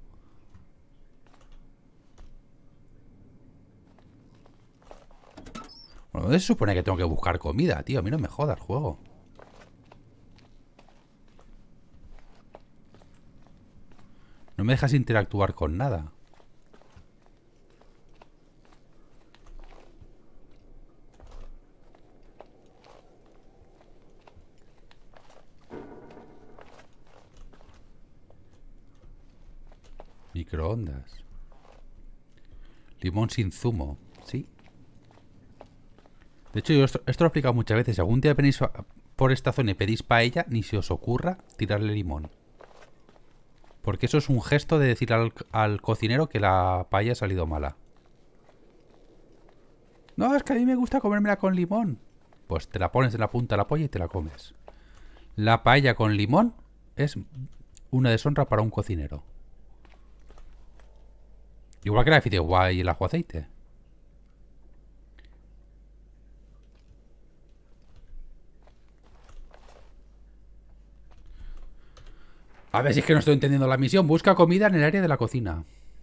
Bueno, ¿dónde se supone que tengo que buscar comida, tío? A mí no me joda el juego. No me dejas interactuar con nada. Microondas. Limón sin zumo. Sí. De hecho, yo esto lo he explicado muchas veces. Si algún día venís por esta zona y pedís paella, ni se os ocurra tirarle limón. Porque eso es un gesto de decir al cocinero que la paella ha salido mala. No, es que a mí me gusta comérmela con limón. Pues te la pones en la punta de la polla y te la comes. La paella con limón es una deshonra para un cocinero. Igual que la fideuá y el ajo aceite. A ver si es que no estoy entendiendo la misión. Busca comida en el área de la cocina.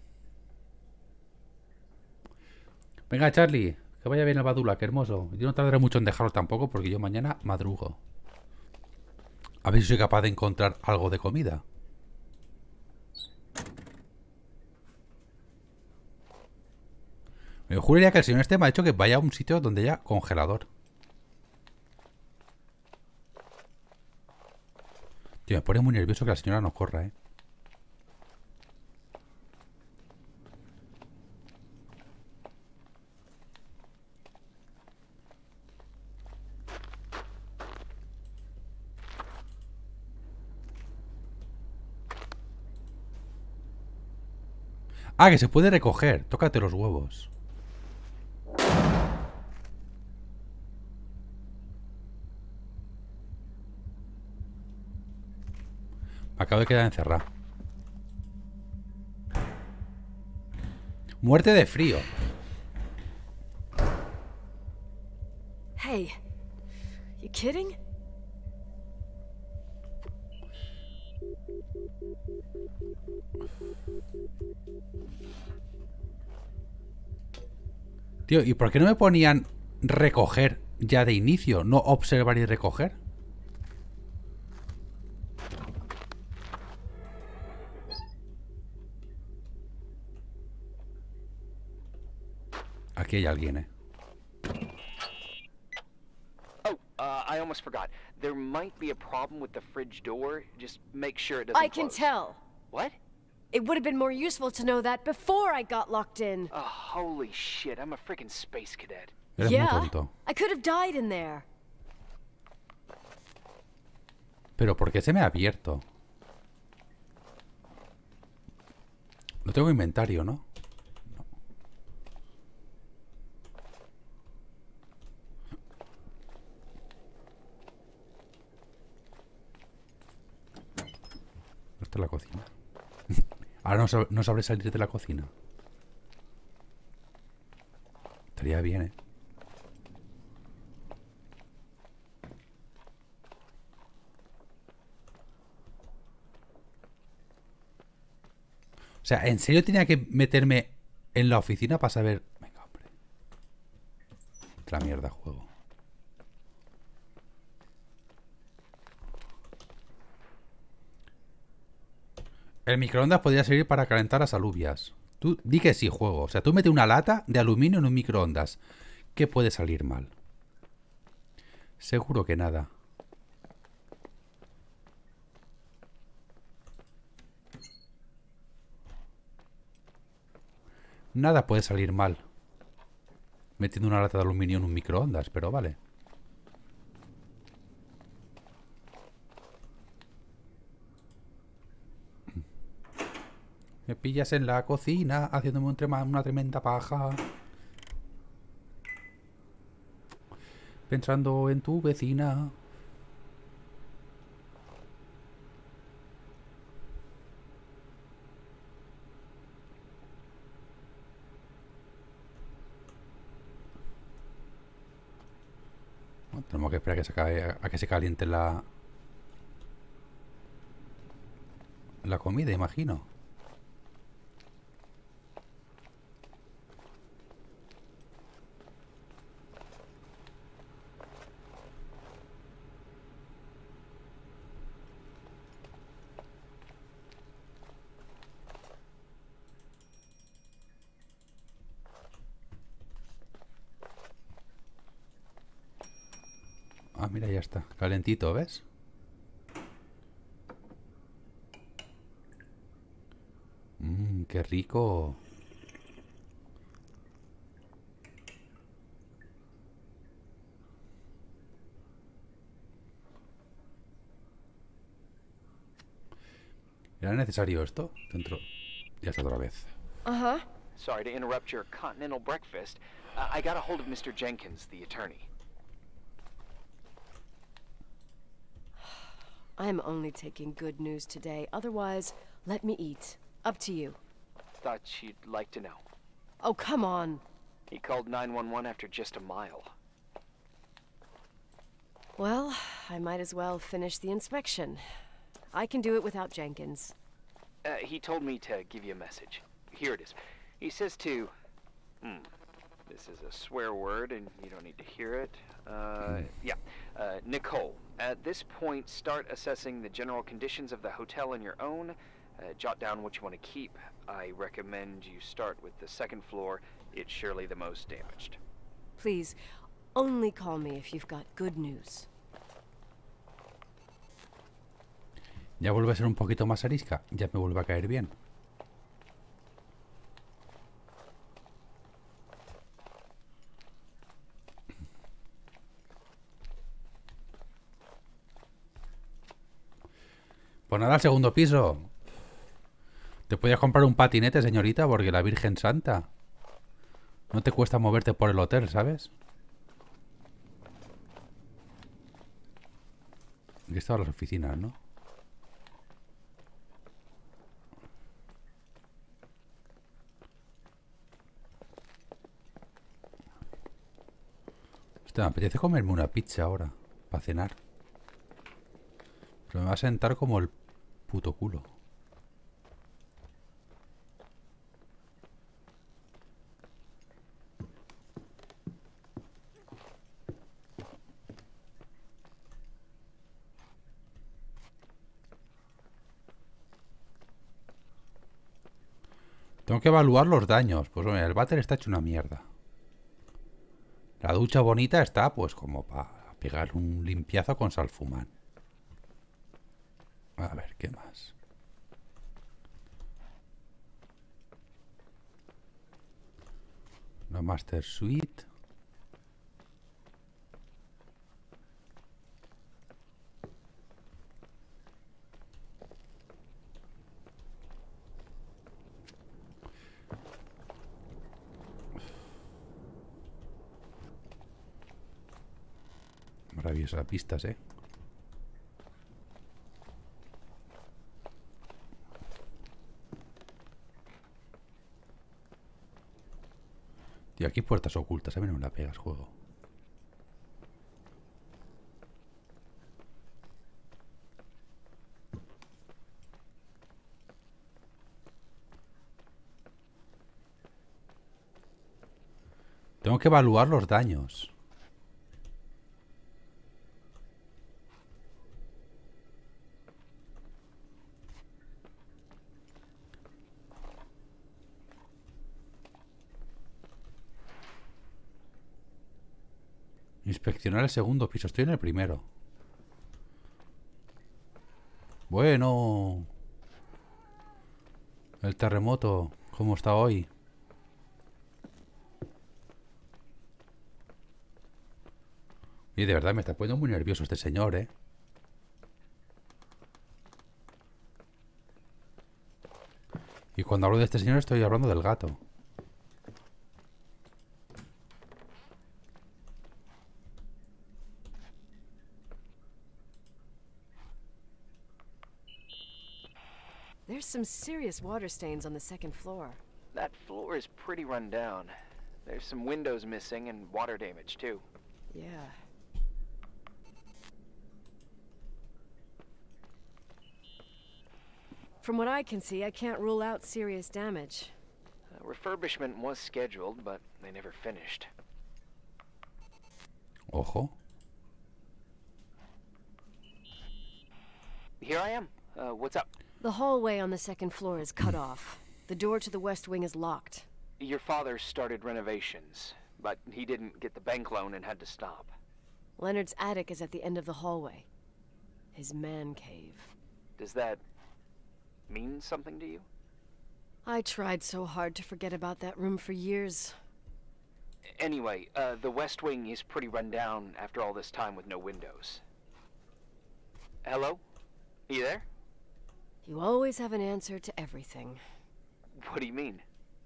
Venga, Charlie. Que vaya bien el Badula, qué hermoso. Yo no tardaré mucho en dejarlo tampoco porque yo mañana madrugo. A ver si soy capaz de encontrar algo de comida. Me juraría que el señor este me ha dicho que vaya a un sitio donde haya congelador. Tío, me pone muy nervioso que la señora no corra, ¿eh? Ah, que se puede recoger. Tócate los huevos. Me acabo de quedar encerrado. Muerte de frío. Hey, you kidding? Tío, ¿y por qué no me ponían recoger ya de inicio? ¿No observar y recoger? Aquí hay alguien, ¿eh? Oh, I almost forgot. There might be a problem with the fridge door. Just make sure it doesn't I can close. tell. What? It would have been more useful to know that before I got locked in. Oh, holy shit, I'm a freaking space cadet. Eres muy Yeah, tonto. I could have died in there. Pero ¿por qué se me ha abierto? No tengo inventario, ¿no? No. No está la cocina. Ahora no sabré salir de la cocina. Estaría bien, ¿eh? O sea, ¿en serio tenía que meterme en la oficina para saber? Venga, hombre. Otra mierda juego. El microondas podría servir para calentar las alubias. Tú di que sí, juego. O sea, tú mete una lata de aluminio en un microondas. ¿Qué puede salir mal? Seguro que nada. Nada puede salir mal metiendo una lata de aluminio en un microondas, pero vale. Me pillas en la cocina haciéndome una tremenda paja. Pensando en tu vecina. Bueno, tenemos que esperar a que se caliente la comida, imagino. Ah, mira, ya está. Calentito, ¿ves? Qué rico. ¿Era necesario esto? Dentro. Ya está otra vez. Uh-huh. Sorry to interrupt your continental breakfast. I got a hold of Mr. Jenkins, the attorney. I'm only taking good news today. Otherwise, let me eat. Up to you. Thought you'd like to know. Oh, come on. He called 911 after just a mile. Well, I might as well finish the inspection. I can do it without Jenkins. He told me to give you a message. Here it is. He says to... This is a swear word, and you don't need to hear it. Nicole, at this point, start assessing the general conditions of the hotel on your own. Jot down what you want to keep. I recommend you start with the second floor. It's surely the most damaged. Please, only call me if you've got good news. Ya vuelve a ser un poquito más arisca. Ya me vuelve a caer bien. Pues nada, al segundo piso. Te podías comprar un patinete, señorita, porque la Virgen Santa. No te cuesta moverte por el hotel, ¿sabes? Aquí estaban las oficinas, ¿no? Hostia, me apetece comerme una pizza ahora, para cenar. Pero me va a sentar como el puto culo. Tengo que evaluar los daños. Pues bueno, el váter está hecho una mierda. La ducha bonita está pues como para pegar un limpiazo con salfumán. A ver, ¿qué más? Master Suite. Maravillosas pistas, ¿eh? Tío, aquí puertas ocultas. A mí no me la pegas, juego. Tengo que evaluar los daños. Inspeccionar el segundo piso. Estoy en el primero. Bueno. El terremoto. ¿Cómo está hoy? Y de verdad me está poniendo muy nervioso este señor, ¿eh? Y cuando hablo de este señor estoy hablando del gato. There's some serious water stains on the second floor. That floor is pretty run down. There's some windows missing and water damage, too. Yeah. From what I can see, I can't rule out serious damage. Refurbishment was scheduled, but they never finished. Ojo. Here I am. What's up? The hallway on the second floor is cut off. The door to the west wing is locked. Your father started renovations, but he didn't get the bank loan and had to stop. Leonard's attic is at the end of the hallway. His man cave. Does that mean something to you? I tried so hard to forget about that room for years. Anyway, the west wing is pretty run down after all this time with no windows. Hello? You there? You always have an answer to everything. What do you mean?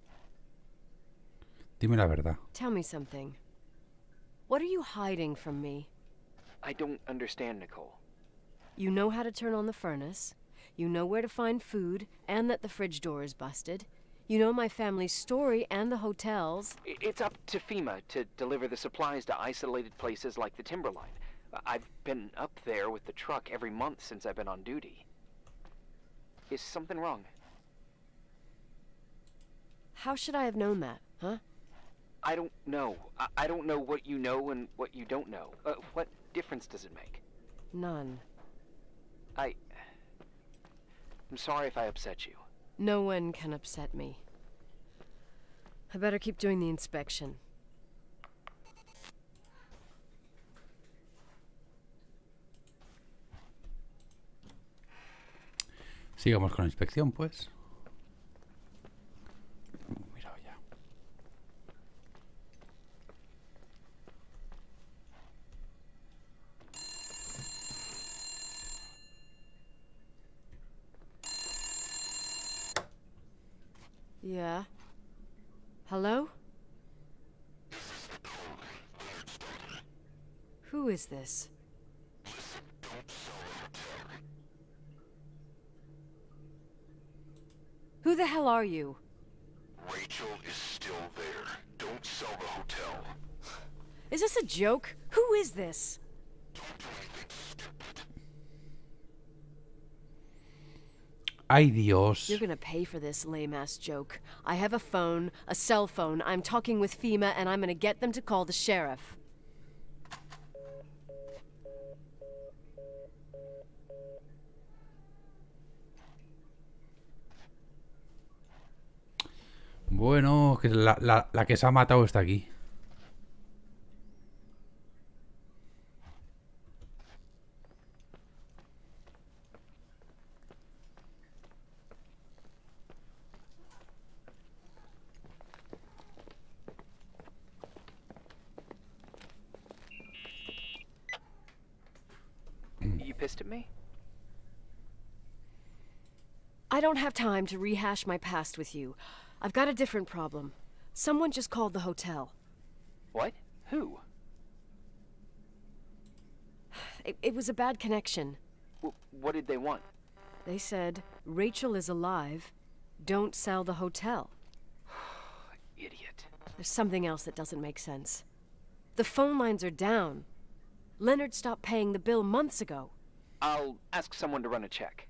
Dime la verdad. Tell me something. What are you hiding from me? I don't understand, Nicole. You know how to turn on the furnace. You know where to find food, and that the fridge door is busted. You know my family's story and the hotel's. It's up to FEMA to deliver the supplies to isolated places like the Timberline. I've been up there with the truck every month since I've been on duty. Is something wrong? How should I have known that, huh? I don't know. I don't know what you know and what you don't know. What difference does it make? None. I'm sorry if I upset you. No one can upset me. I better keep doing the inspection. Sigamos con la inspección, pues. Mira ya. Yeah. Hello? Who is this? Who the hell are you? Rachel is still there. Don't sell the hotel. Is this a joke? Who is this? Don't do anything stupid. Ay, Dios. You're gonna pay for this lame-ass joke. I have a phone, a cell phone. I'm talking with FEMA, and I'm gonna get them to call the sheriff. Bueno, que la que se ha matado está aquí. pissed at me? I don't have time to rehash my past with you. I've got a different problem. Someone just called the hotel. What? Who? It was a bad connection. What did they want? They said, Rachel is alive. Don't sell the hotel. Idiot. There's something else that doesn't make sense. The phone lines are down. Leonard stopped paying the bill months ago. I'll ask someone to run a check.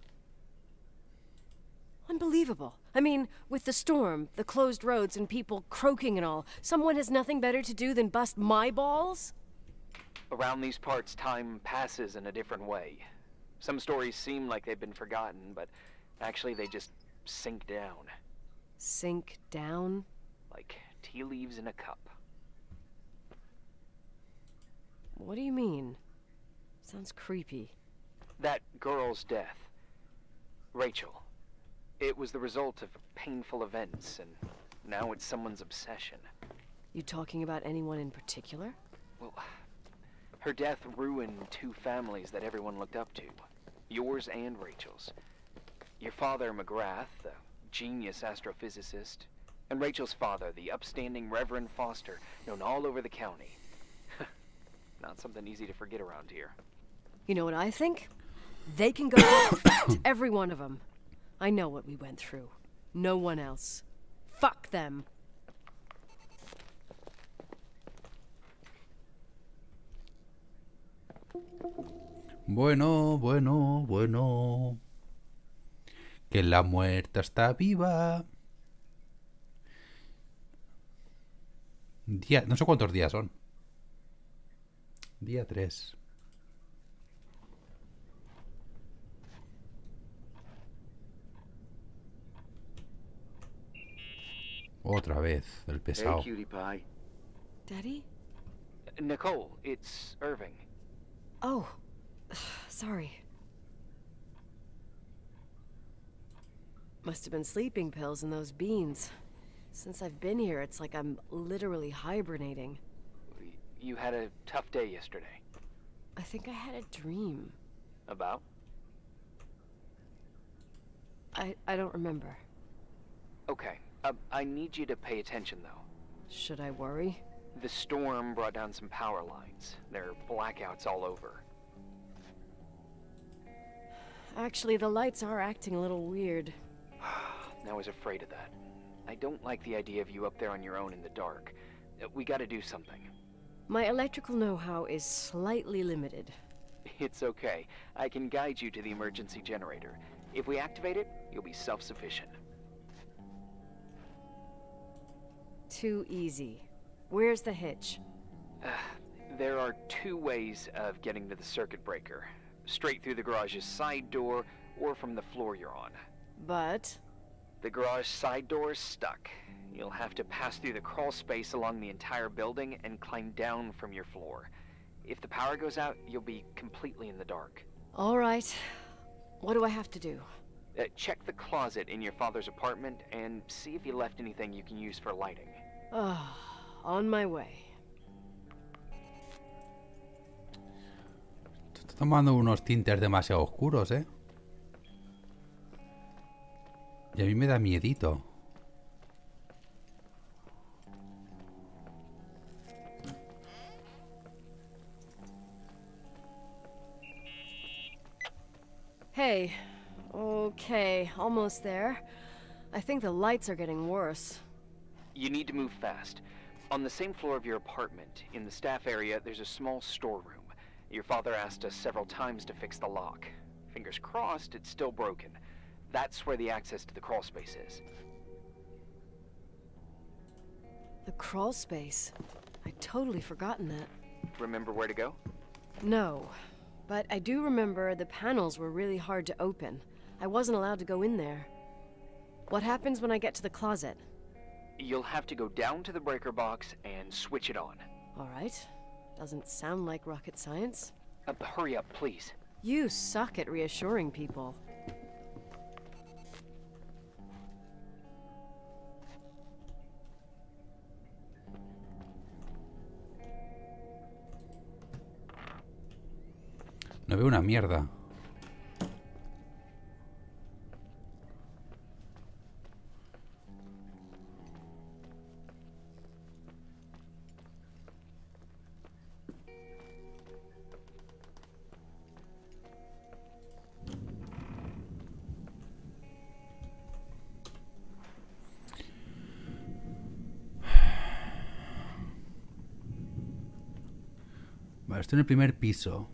Unbelievable. I mean, with the storm, the closed roads, and people croaking and all, someone has nothing better to do than bust my balls? Around these parts, time passes in a different way. Some stories seem like they've been forgotten, but actually they just sink down. Sink down? Like tea leaves in a cup. What do you mean? Sounds creepy. That girl's death. Rachel. It was the result of painful events, and now it's someone's obsession. You talking about anyone in particular? Well, her death ruined two families that everyone looked up to. Yours and Rachel's. Your father, McGrath, the genius astrophysicist, and Rachel's father, the upstanding Reverend Foster, known all over the county. Not something easy to forget around here. You know what I think? They can go to every one of them. I know what we went through. No one else. Fuck them. Bueno, bueno, bueno. Que la muerta está viva. Día, no sé cuántos días son. Día 3. Otra vez, el pesado. Hey, cutie pie. Daddy? Nicole, it's Irving. Oh, sorry. Must have been sleeping pills in those beans. Since I've been here, it's like I'm literally hibernating. You had a tough day yesterday. I think I had a dream. About? I don't remember. Okay. I need you to pay attention, though. Should I worry? The storm brought down some power lines. There are blackouts all over. Actually, the lights are acting a little weird. I was afraid of that. I don't like the idea of you up there on your own in the dark. We gotta do something. My electrical know-how is slightly limited. It's okay. I can guide you to the emergency generator. If we activate it, you'll be self-sufficient. Too easy. Where's the hitch? There are two ways of getting to the circuit breaker. Straight through the garage's side door, or from the floor you're on. But? The garage side door is stuck. You'll have to pass through the crawl space along the entire building and climb down from your floor. If the power goes out, you'll be completely in the dark. All right. What do I have to do? Check the closet in your father's apartment and see if you left anything you can use for lighting. On my way. Estoy tomando unos tintes demasiado oscuros, ¿eh? Y a mí me da miedito. Hey. Okay, almost there. I think the lights are getting worse. You need to move fast. On the same floor of your apartment, in the staff area, there's a small storeroom. Your father asked us several times to fix the lock. Fingers crossed, it's still broken. That's where the access to the crawl space is. The crawl space? I'd totally forgotten that. Remember where to go? No, but I do remember the panels were really hard to open. I wasn't allowed to go in there. What happens when I get to the closet? You'll have to go down to the breaker box and switch it on. All right. Doesn't sound like rocket science. Hurry up, please. You suck at reassuring people. No veo una mierda. Vale, estoy en el primer piso.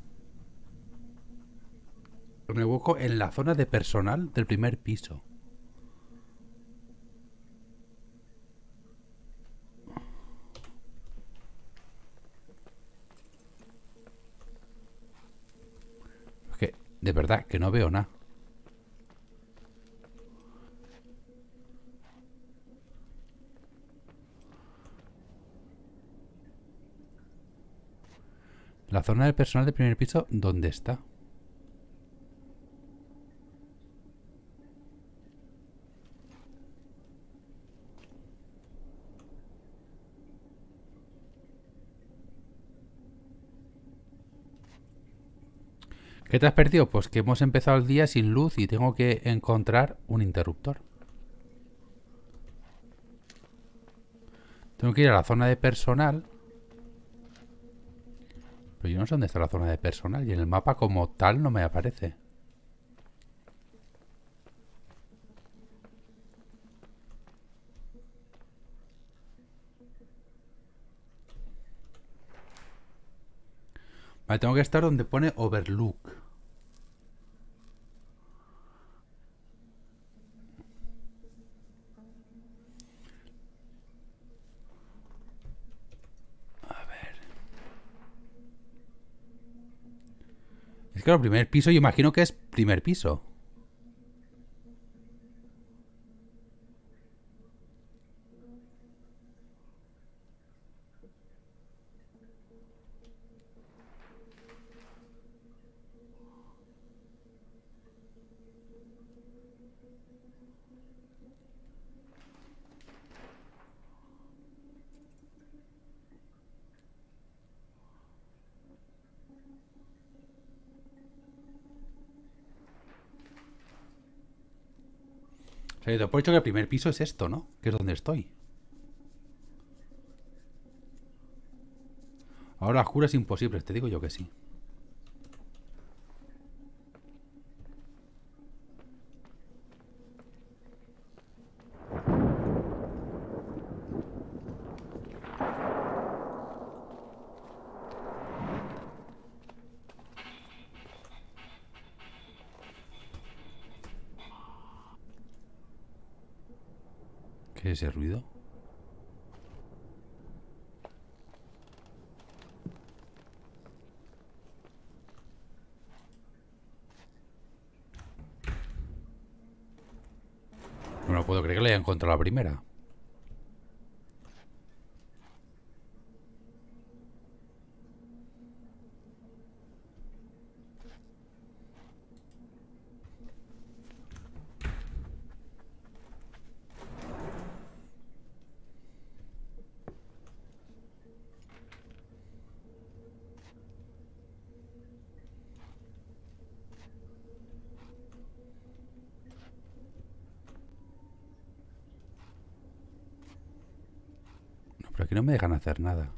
Me evoco en la zona de personal del primer piso. Es que, de verdad, que no veo nada. La zona de personal del primer piso, ¿dónde está? ¿Qué te has perdido? Pues que hemos empezado el día sin luz y tengo que encontrar un interruptor. Tengo que ir a la zona de personal. Pero yo no sé dónde está la zona de personal y en el mapa como tal no me aparece. Vale, tengo que estar donde pone Overlook. A ver. Es que el primer piso, yo imagino que es primer piso. O sea, yo te he dicho que el primer piso es esto, ¿no? Que es donde estoy. Ahora juro es imposible, te digo yo que sí. ¿Qué es ese ruido? No me lo puedo creer que le haya encontrado la primera. No, pero aquí no me dejan hacer nada.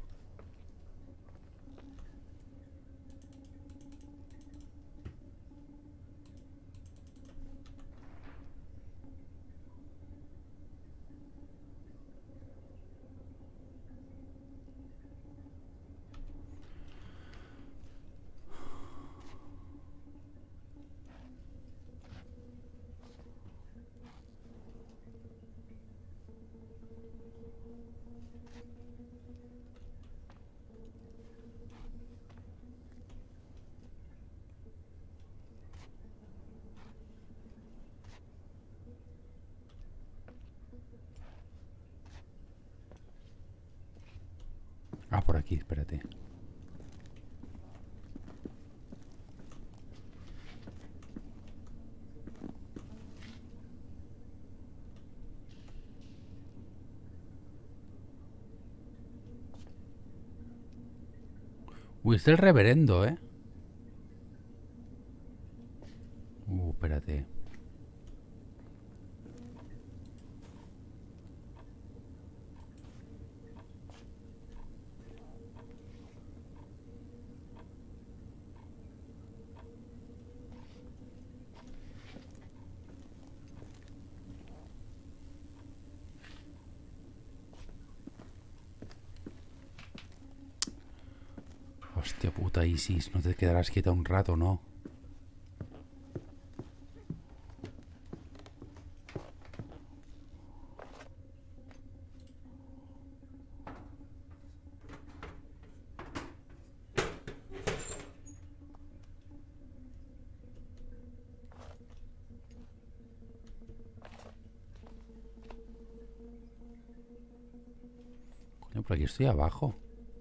Ah, por aquí, espérate. Uy, es el reverendo, ¿eh? Hostia puta, Isis, no te quedarás quieta un rato, ¿no? Coño, por aquí estoy abajo.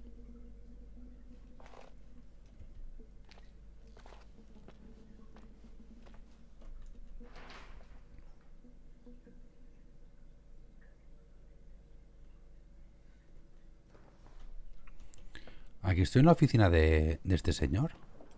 Aquí estoy en la oficina de este señor.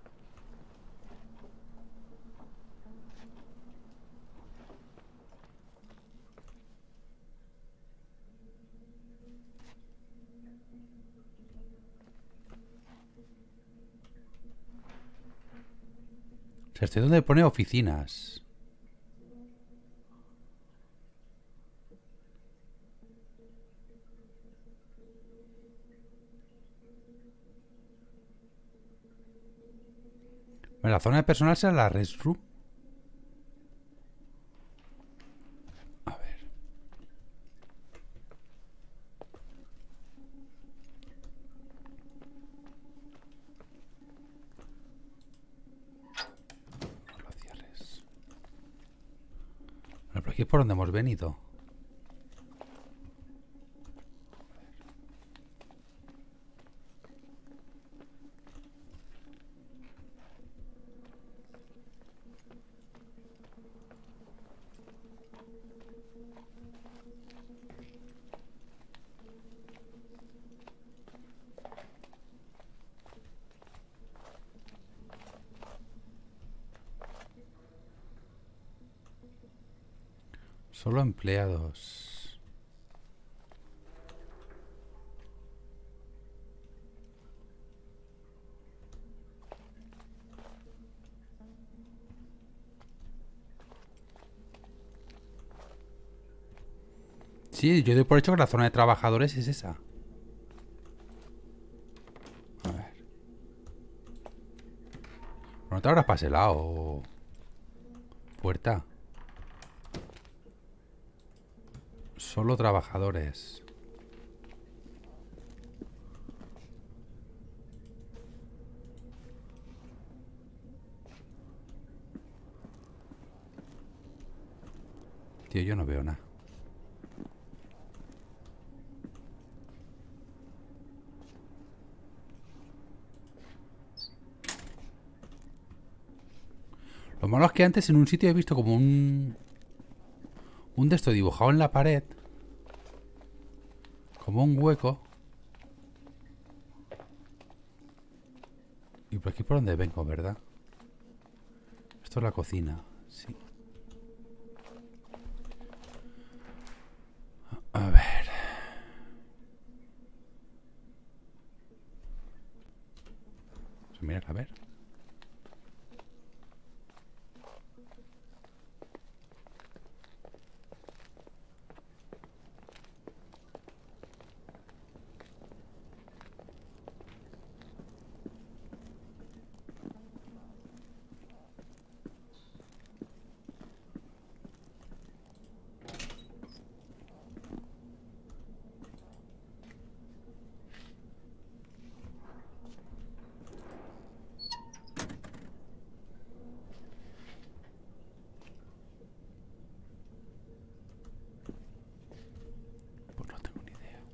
O sea, estoy donde pone oficinas. Bueno, la zona de personal será la restroom. A ver. No lo cierres. Bueno, pero aquí es por donde hemos venido. Solo empleados. Sí, yo doy por hecho que la zona de trabajadores es esa. A ver. ¿No te habrás paselado? Puerta. Solo trabajadores. Tío, yo no veo nada. Lo malo es que antes en un sitio he visto como un de esto dibujado en la pared. Como un hueco. Y por aquí por donde vengo, ¿verdad? Esto es la cocina. Sí. A ver. Vamos a mirar, a ver. Pues no tengo ni idea.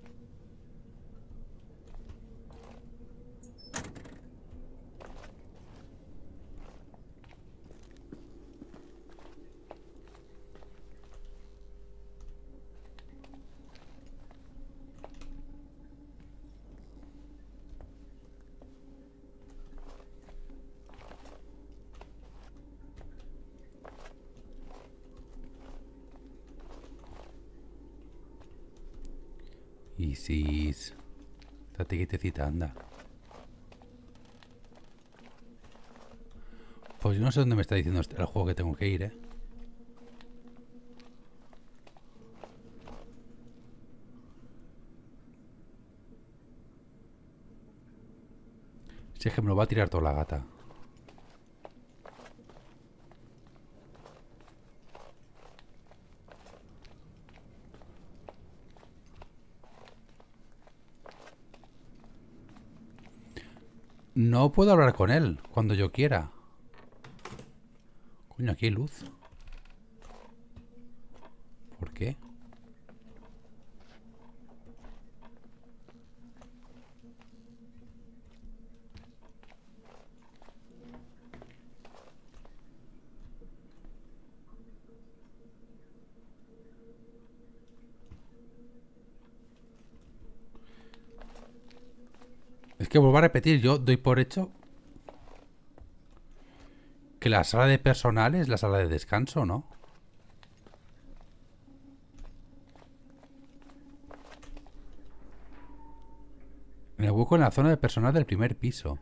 Isis. Date quietecita, anda. Pues yo no sé dónde me está diciendo el juego que tengo que ir, ¿eh? Si es que me lo va a tirar toda la gata. No puedo hablar con él cuando yo quiera. Coño, aquí hay luz. ¿Por qué? Es que vuelvo a repetir, yo doy por hecho que la sala de personal es la sala de descanso, ¿no? En el hueco en la zona de personal del primer piso.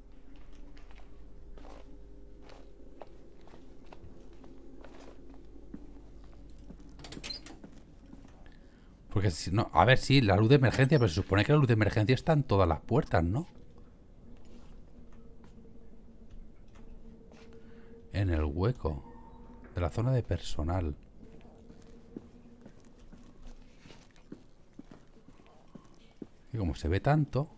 Porque si no, a ver, sí, la luz de emergencia, pero se supone que la luz de emergencia está en todas las puertas, ¿no? En el hueco de la zona de personal. Y como se ve tanto...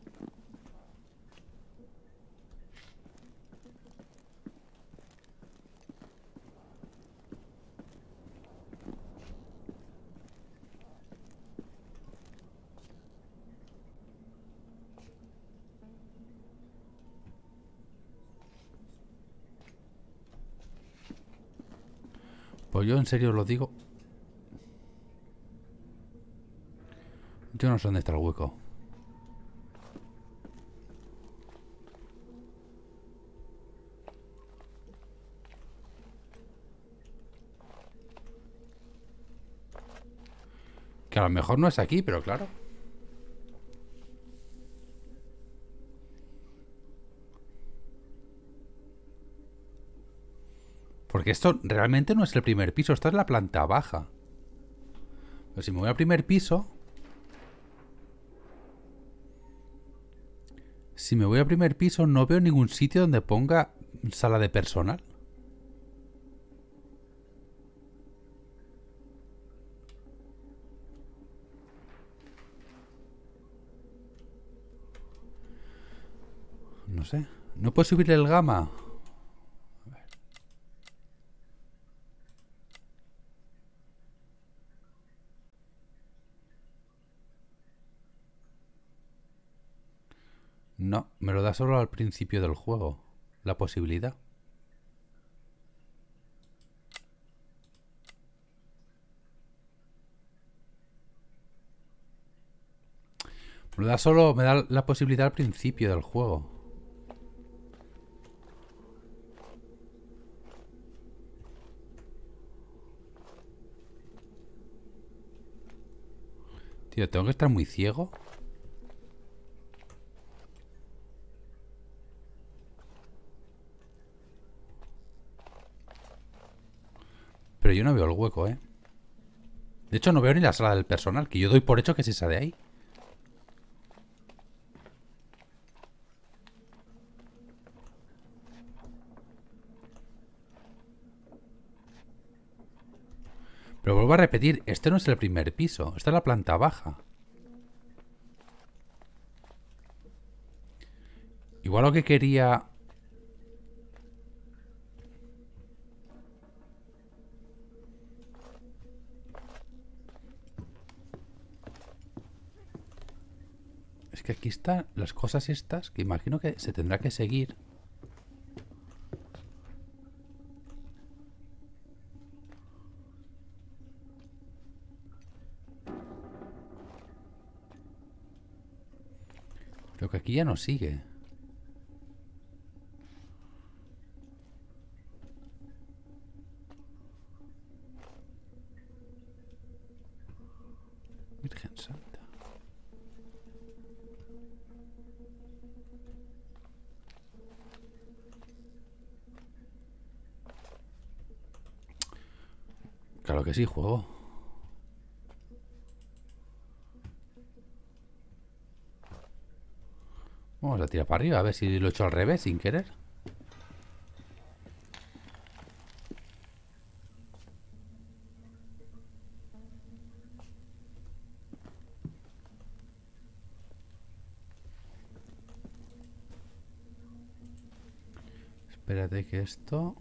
Pues yo en serio lo digo. Yo no sé dónde está el hueco. Que a lo mejor no es aquí, pero claro. Porque esto realmente no es el primer piso, esto es la planta baja. Pero si me voy al primer piso... Si me voy al primer piso no veo ningún sitio donde ponga sala de personal. No sé. ¿No puedo subirle el gamma? No, me lo da solo al principio del juego. La posibilidad. Me lo da solo, me da la posibilidad al principio del juego. Tío, tengo que estar muy ciego. Pero yo no veo el hueco, ¿eh? De hecho, no veo ni la sala del personal, que yo doy por hecho que es esa de ahí. Pero vuelvo a repetir, este no es el primer piso, esta es la planta baja. Igual lo que quería... Es que aquí están las cosas estas que imagino que se tendrá que seguir. Pero que aquí ya no sigue. Virgen Santa. Claro que sí, juego. Vamos a tirar para arriba, a ver si lo he hecho al revés sin querer. Espérate que esto...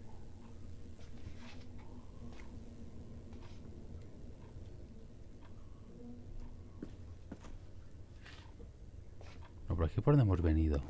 No, por aquí por donde hemos venido.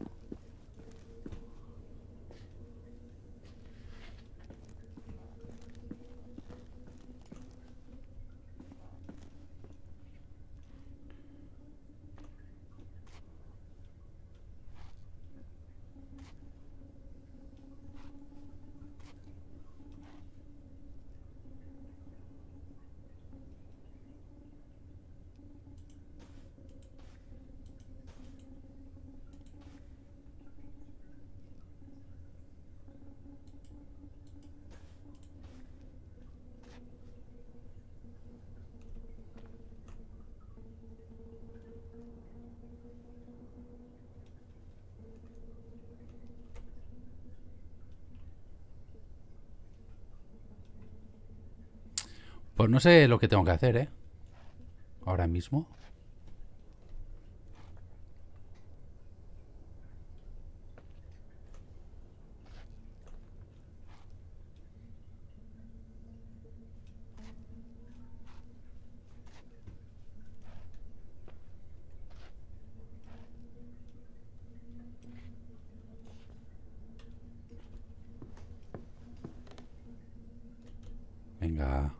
Pues no sé lo que tengo que hacer, ¿eh? Ahora mismo. Venga.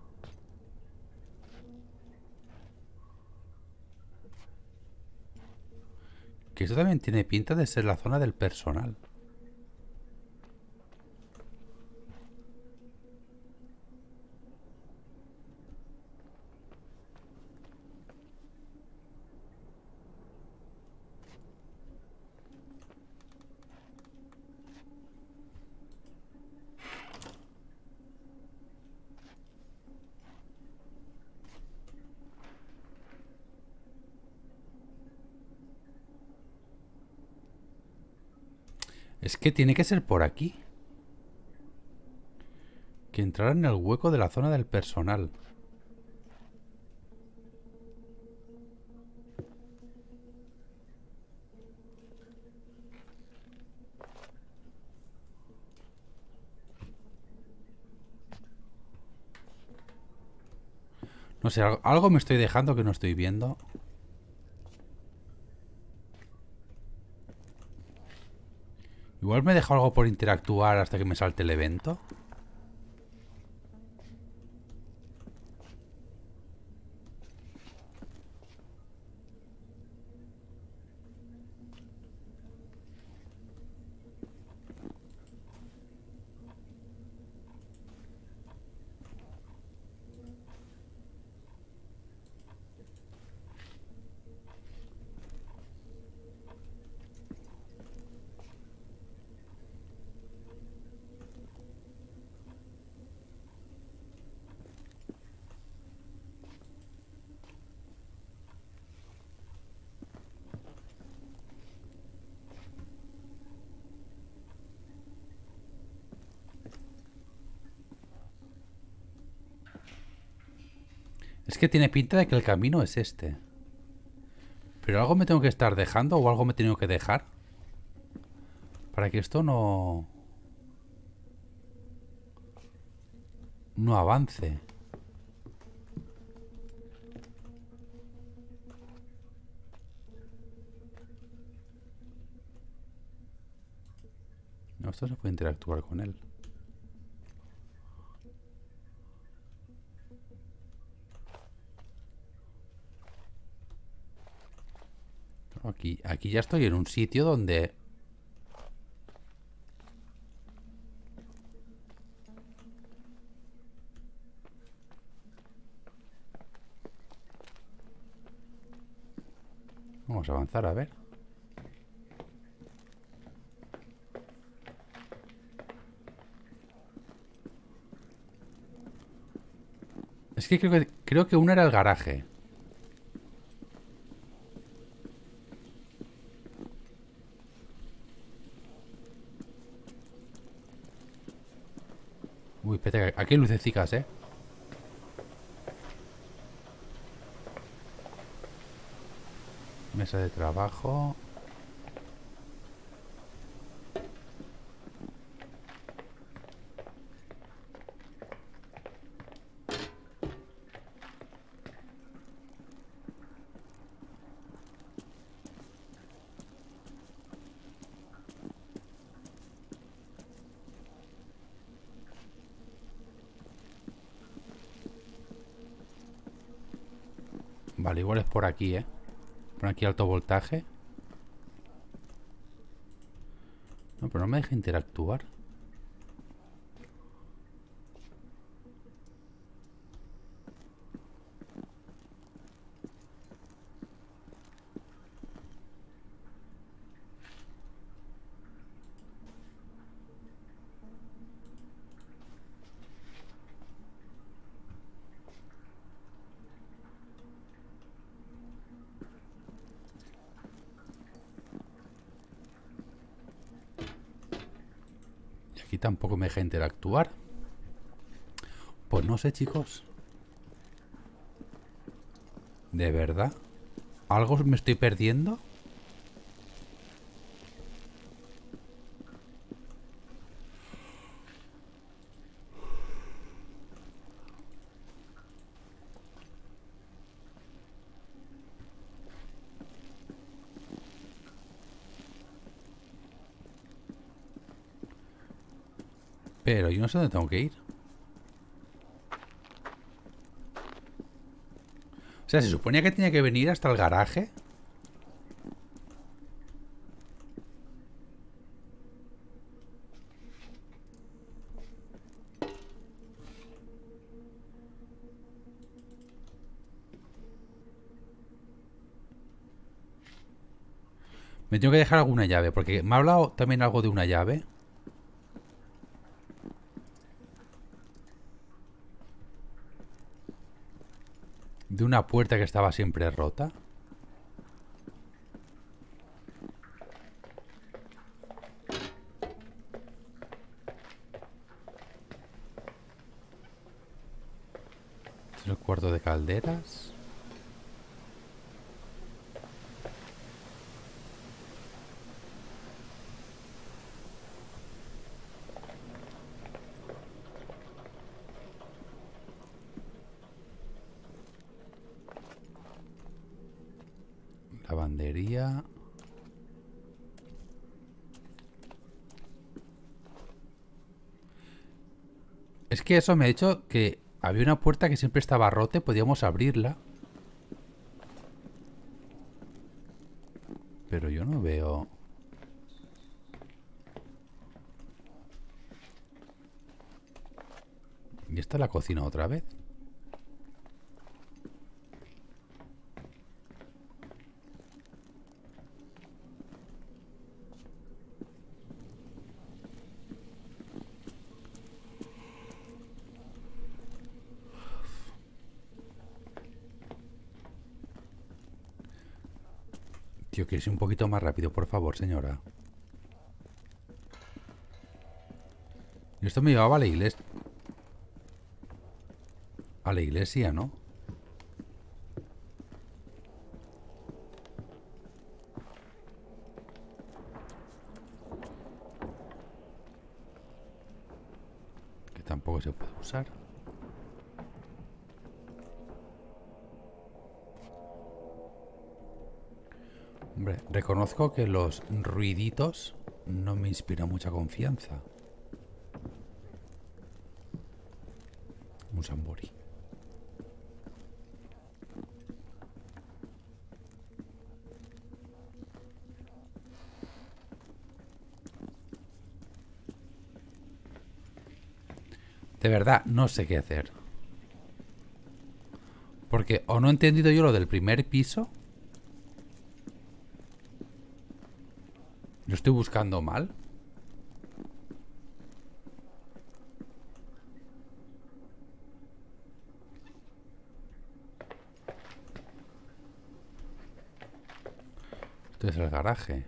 Que eso también tiene pinta de ser la zona del personal. Es que tiene que ser por aquí. Que entrara en el hueco de la zona del personal. No sé, algo me estoy dejando que no estoy viendo. Igual me dejo algo por interactuar hasta que me salte el evento. Es que tiene pinta de que el camino es este. Pero algo me tengo que estar dejando o algo me tengo que dejar para que esto no avance. No, esto se puede interactuar con él. Aquí ya estoy en un sitio donde... Vamos a avanzar, a ver. Es que creo que uno era el garaje. Uy, espérate, aquí hay lucecicas, ¿eh? Mesa de trabajo. Vale, igual es por aquí, ¿eh? Por aquí alto voltaje. No, pero no me deja interactuar. Y aquí tampoco me deja interactuar. Pues no sé, chicos. ¿De verdad? ¿Algo me estoy perdiendo? Pero yo no sé dónde tengo que ir. O sea, se suponía que tenía que venir hasta el garaje. Me tengo que dejar alguna llave, porque me ha hablado también algo de una llave. De una puerta que estaba siempre rota. Este es el cuarto de calderas. Lavandería. Es que eso me ha dicho que había una puerta que siempre estaba rota y podíamos abrirla. Pero yo no veo... ¿Y esta es la cocina otra vez? Tío, ¿quieres ir un poquito más rápido, por favor, señora? Y esto me llevaba a la iglesia. A la iglesia, ¿no? Que tampoco se puede usar. Hombre, reconozco que los ruiditos no me inspiran mucha confianza. Un Sambori. De verdad, no sé qué hacer. Porque o no he entendido yo lo del primer piso. ¿Lo estoy buscando mal? Esto es el garaje.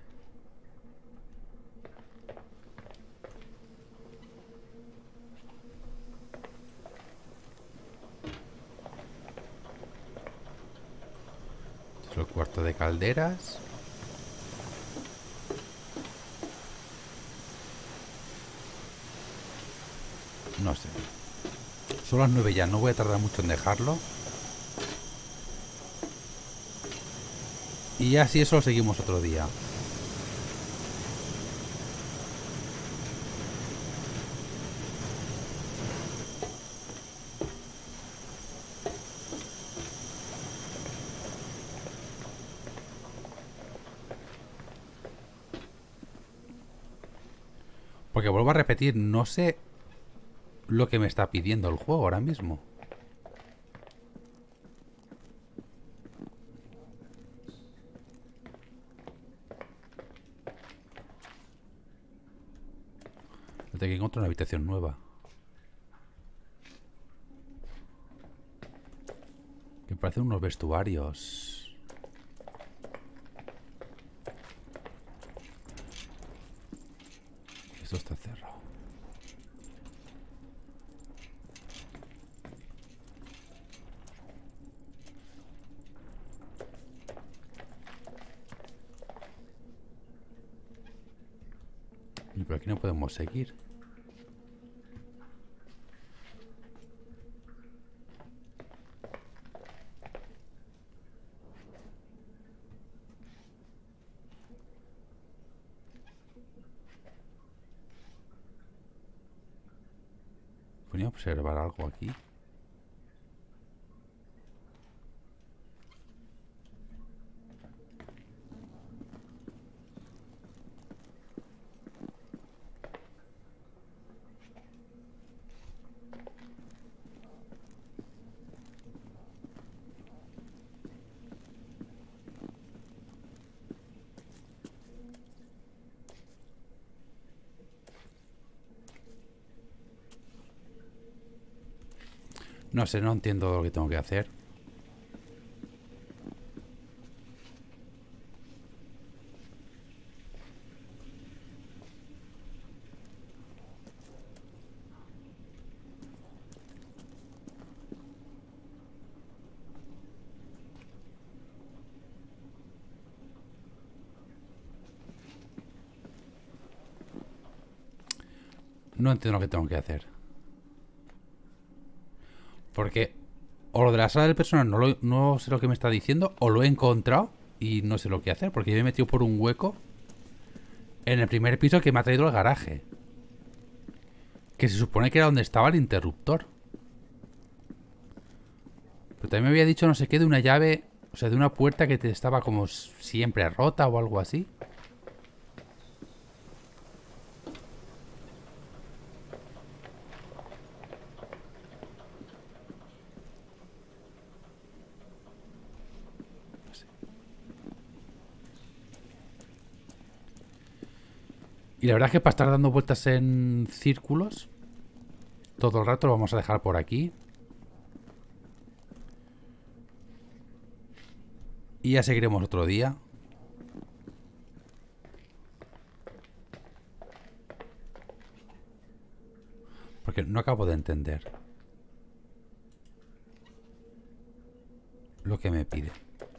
Es el cuarto de calderas. No sé. Son las 9 ya, no voy a tardar mucho en dejarlo. Y así eso lo seguimos otro día. Porque vuelvo a repetir, no sé lo que me está pidiendo el juego ahora mismo. Tengo que encontrar una habitación nueva. Que parecen unos vestuarios. Esto está cerrado. Y por aquí no podemos seguir. Voy a observar algo aquí. No sé, no entiendo lo que tengo que hacer. No entiendo lo que tengo que hacer. Porque o lo de la sala del personal no sé lo que me está diciendo, o lo he encontrado y no sé lo que hacer, porque yo me he metido por un hueco en el primer piso que me ha traído al garaje. Que se supone que era donde estaba el interruptor. Pero también me había dicho no sé qué de una llave, o sea, de una puerta que te estaba como siempre rota o algo así. Y la verdad es que para estar dando vueltas en círculos todo el rato lo vamos a dejar por aquí. Y ya seguiremos otro día. Porque no acabo de entender lo que me pide.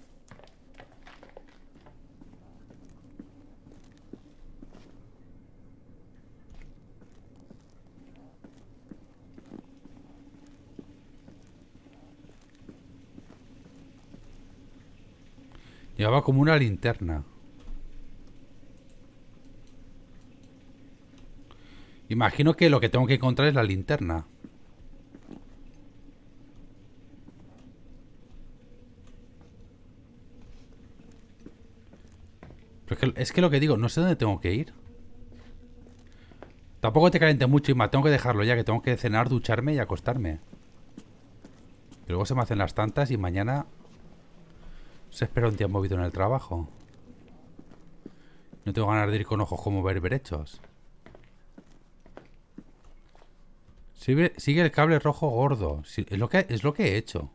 Llevaba como una linterna. Imagino que lo que tengo que encontrar es la linterna. Pero es que lo que digo, no sé dónde tengo que ir. Tampoco te calientes mucho, Isma. Tengo que dejarlo ya, que tengo que cenar, ducharme y acostarme. Y luego se me hacen las tantas y mañana se espera un día movido en el trabajo. No tengo ganas de ir con ojos como berberechos. Sigue el cable rojo gordo. Es lo que he hecho.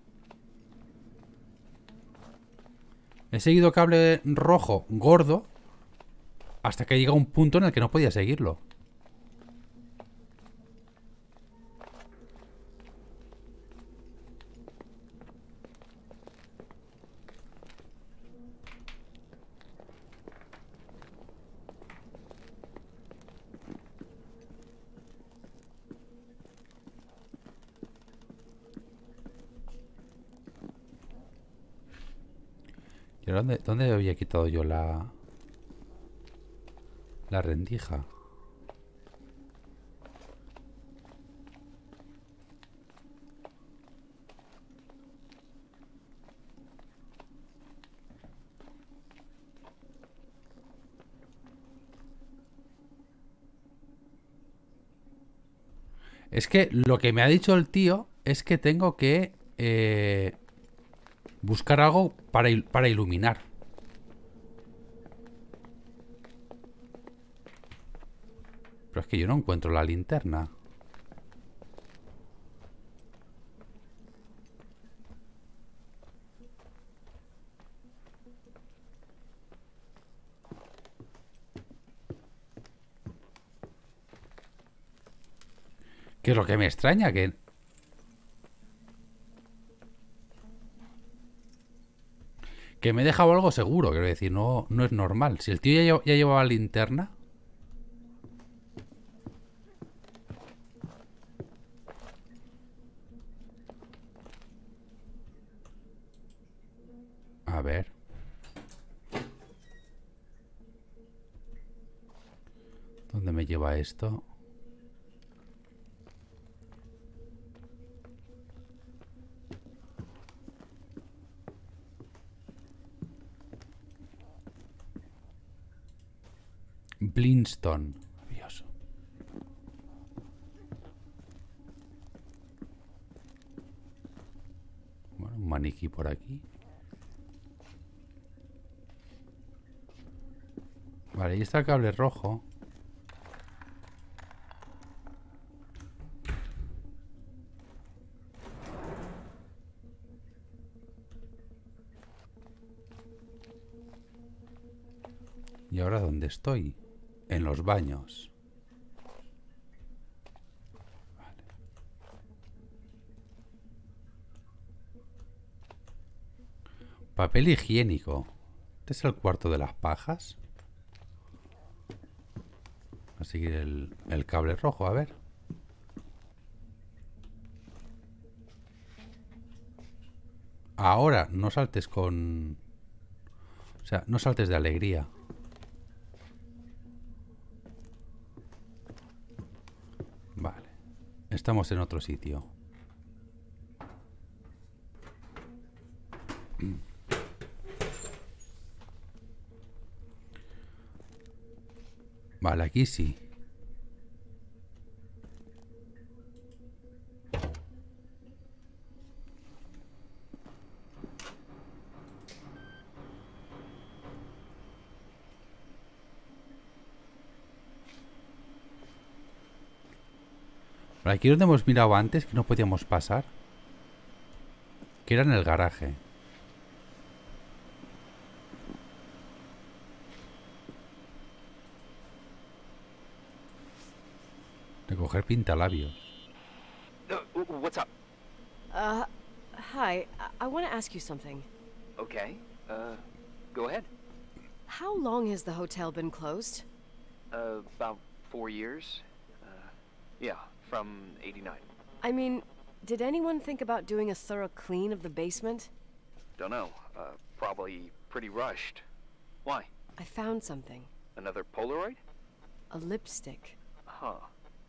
He seguido cable rojo gordo hasta que llega un punto en el que no podía seguirlo. ¿Y dónde había quitado yo la rendija? Es que lo que me ha dicho el tío es que tengo que buscar algo para iluminar. Pero es que yo no encuentro la linterna. Que es lo que me extraña, que me he dejado algo seguro, quiero decir, no es normal. Si el tío ya llevaba linterna. A ver. ¿Dónde me lleva esto? Blimstone. Maravilloso. Bueno, un maniquí por aquí. Vale, ahí está el cable rojo. ¿Y ahora dónde estoy? En los baños. Vale. Papel higiénico. ¿Este es el cuarto de las pajas? A seguir el cable rojo, a ver. Ahora no saltes con... O sea, no saltes de alegría. Vale. Estamos en otro sitio. Vale, aquí sí. Vale, aquí donde hemos mirado antes, que no podíamos pasar. Que era en el garaje. Recoger pintalabios. What's up? Hi. I want to ask you something. Okay. Go ahead. How long has the hotel been closed? About 4 years. Yeah, from 89. I mean, did anyone think about doing a thorough clean of the basement? Don't know. Probably pretty rushed. Why? I found something. Another Polaroid? A lipstick. Huh.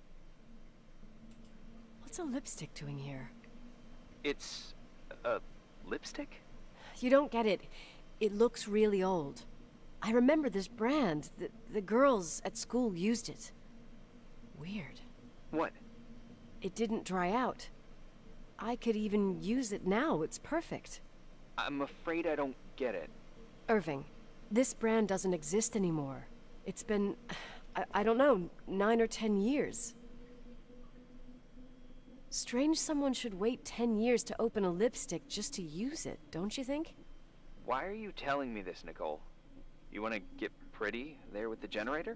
What's a lipstick doing here? It's a lipstick? You don't get it. It looks really old. I remember this brand. The girls at school used it. Weird. What? It didn't dry out. I could even use it now. It's perfect. I'm afraid I don't get it. Irving, this brand doesn't exist anymore. It's been, I don't know, 9 or 10 years. Strange someone should wait 10 years to open a lipstick just to use it, don't you think? Why are you telling me this, Nicole? You want to get pretty there with the generator?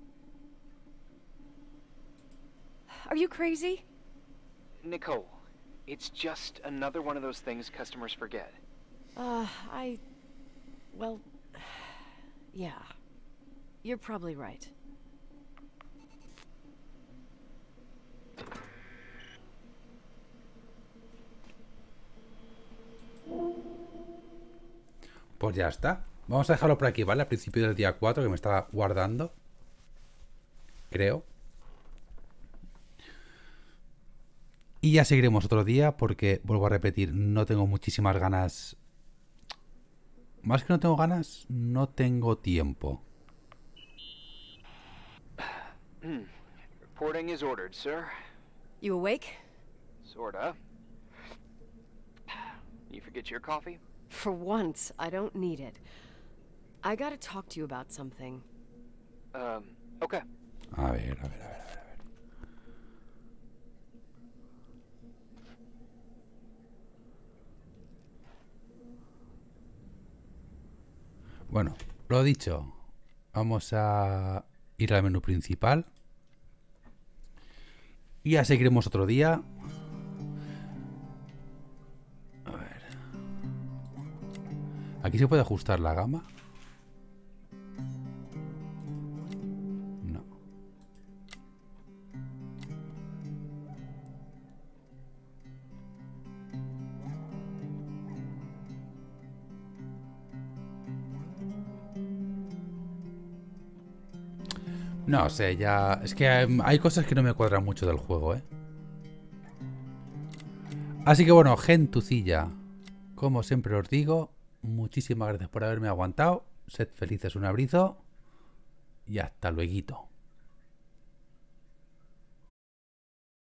Are you crazy? Nicole, it's just another one of those things customers forget. Well, yeah. You're probably right. Pues ya está. Vamos a dejarlo por aquí, ¿vale? Al principio del día 4, que me estaba guardando. Creo. Y ya seguiremos otro día porque, vuelvo a repetir, no tengo muchísimas ganas. Más que no tengo ganas, no tengo tiempo. Reporting is ordered, sir. You awake? Sorta. You forget your coffee? For once, I don't need it. I gotta talk to you about something. Okay. A ver. Bueno, lo dicho. Vamos a ir al menú principal. Y ya seguiremos otro día. A ver. Aquí se puede ajustar la gama. No. No sé, ya... Es que hay cosas que no me cuadran mucho del juego, ¿eh? Así que bueno, gentucilla, como siempre os digo, muchísimas gracias por haberme aguantado. Sed felices, un abrazo y hasta luego.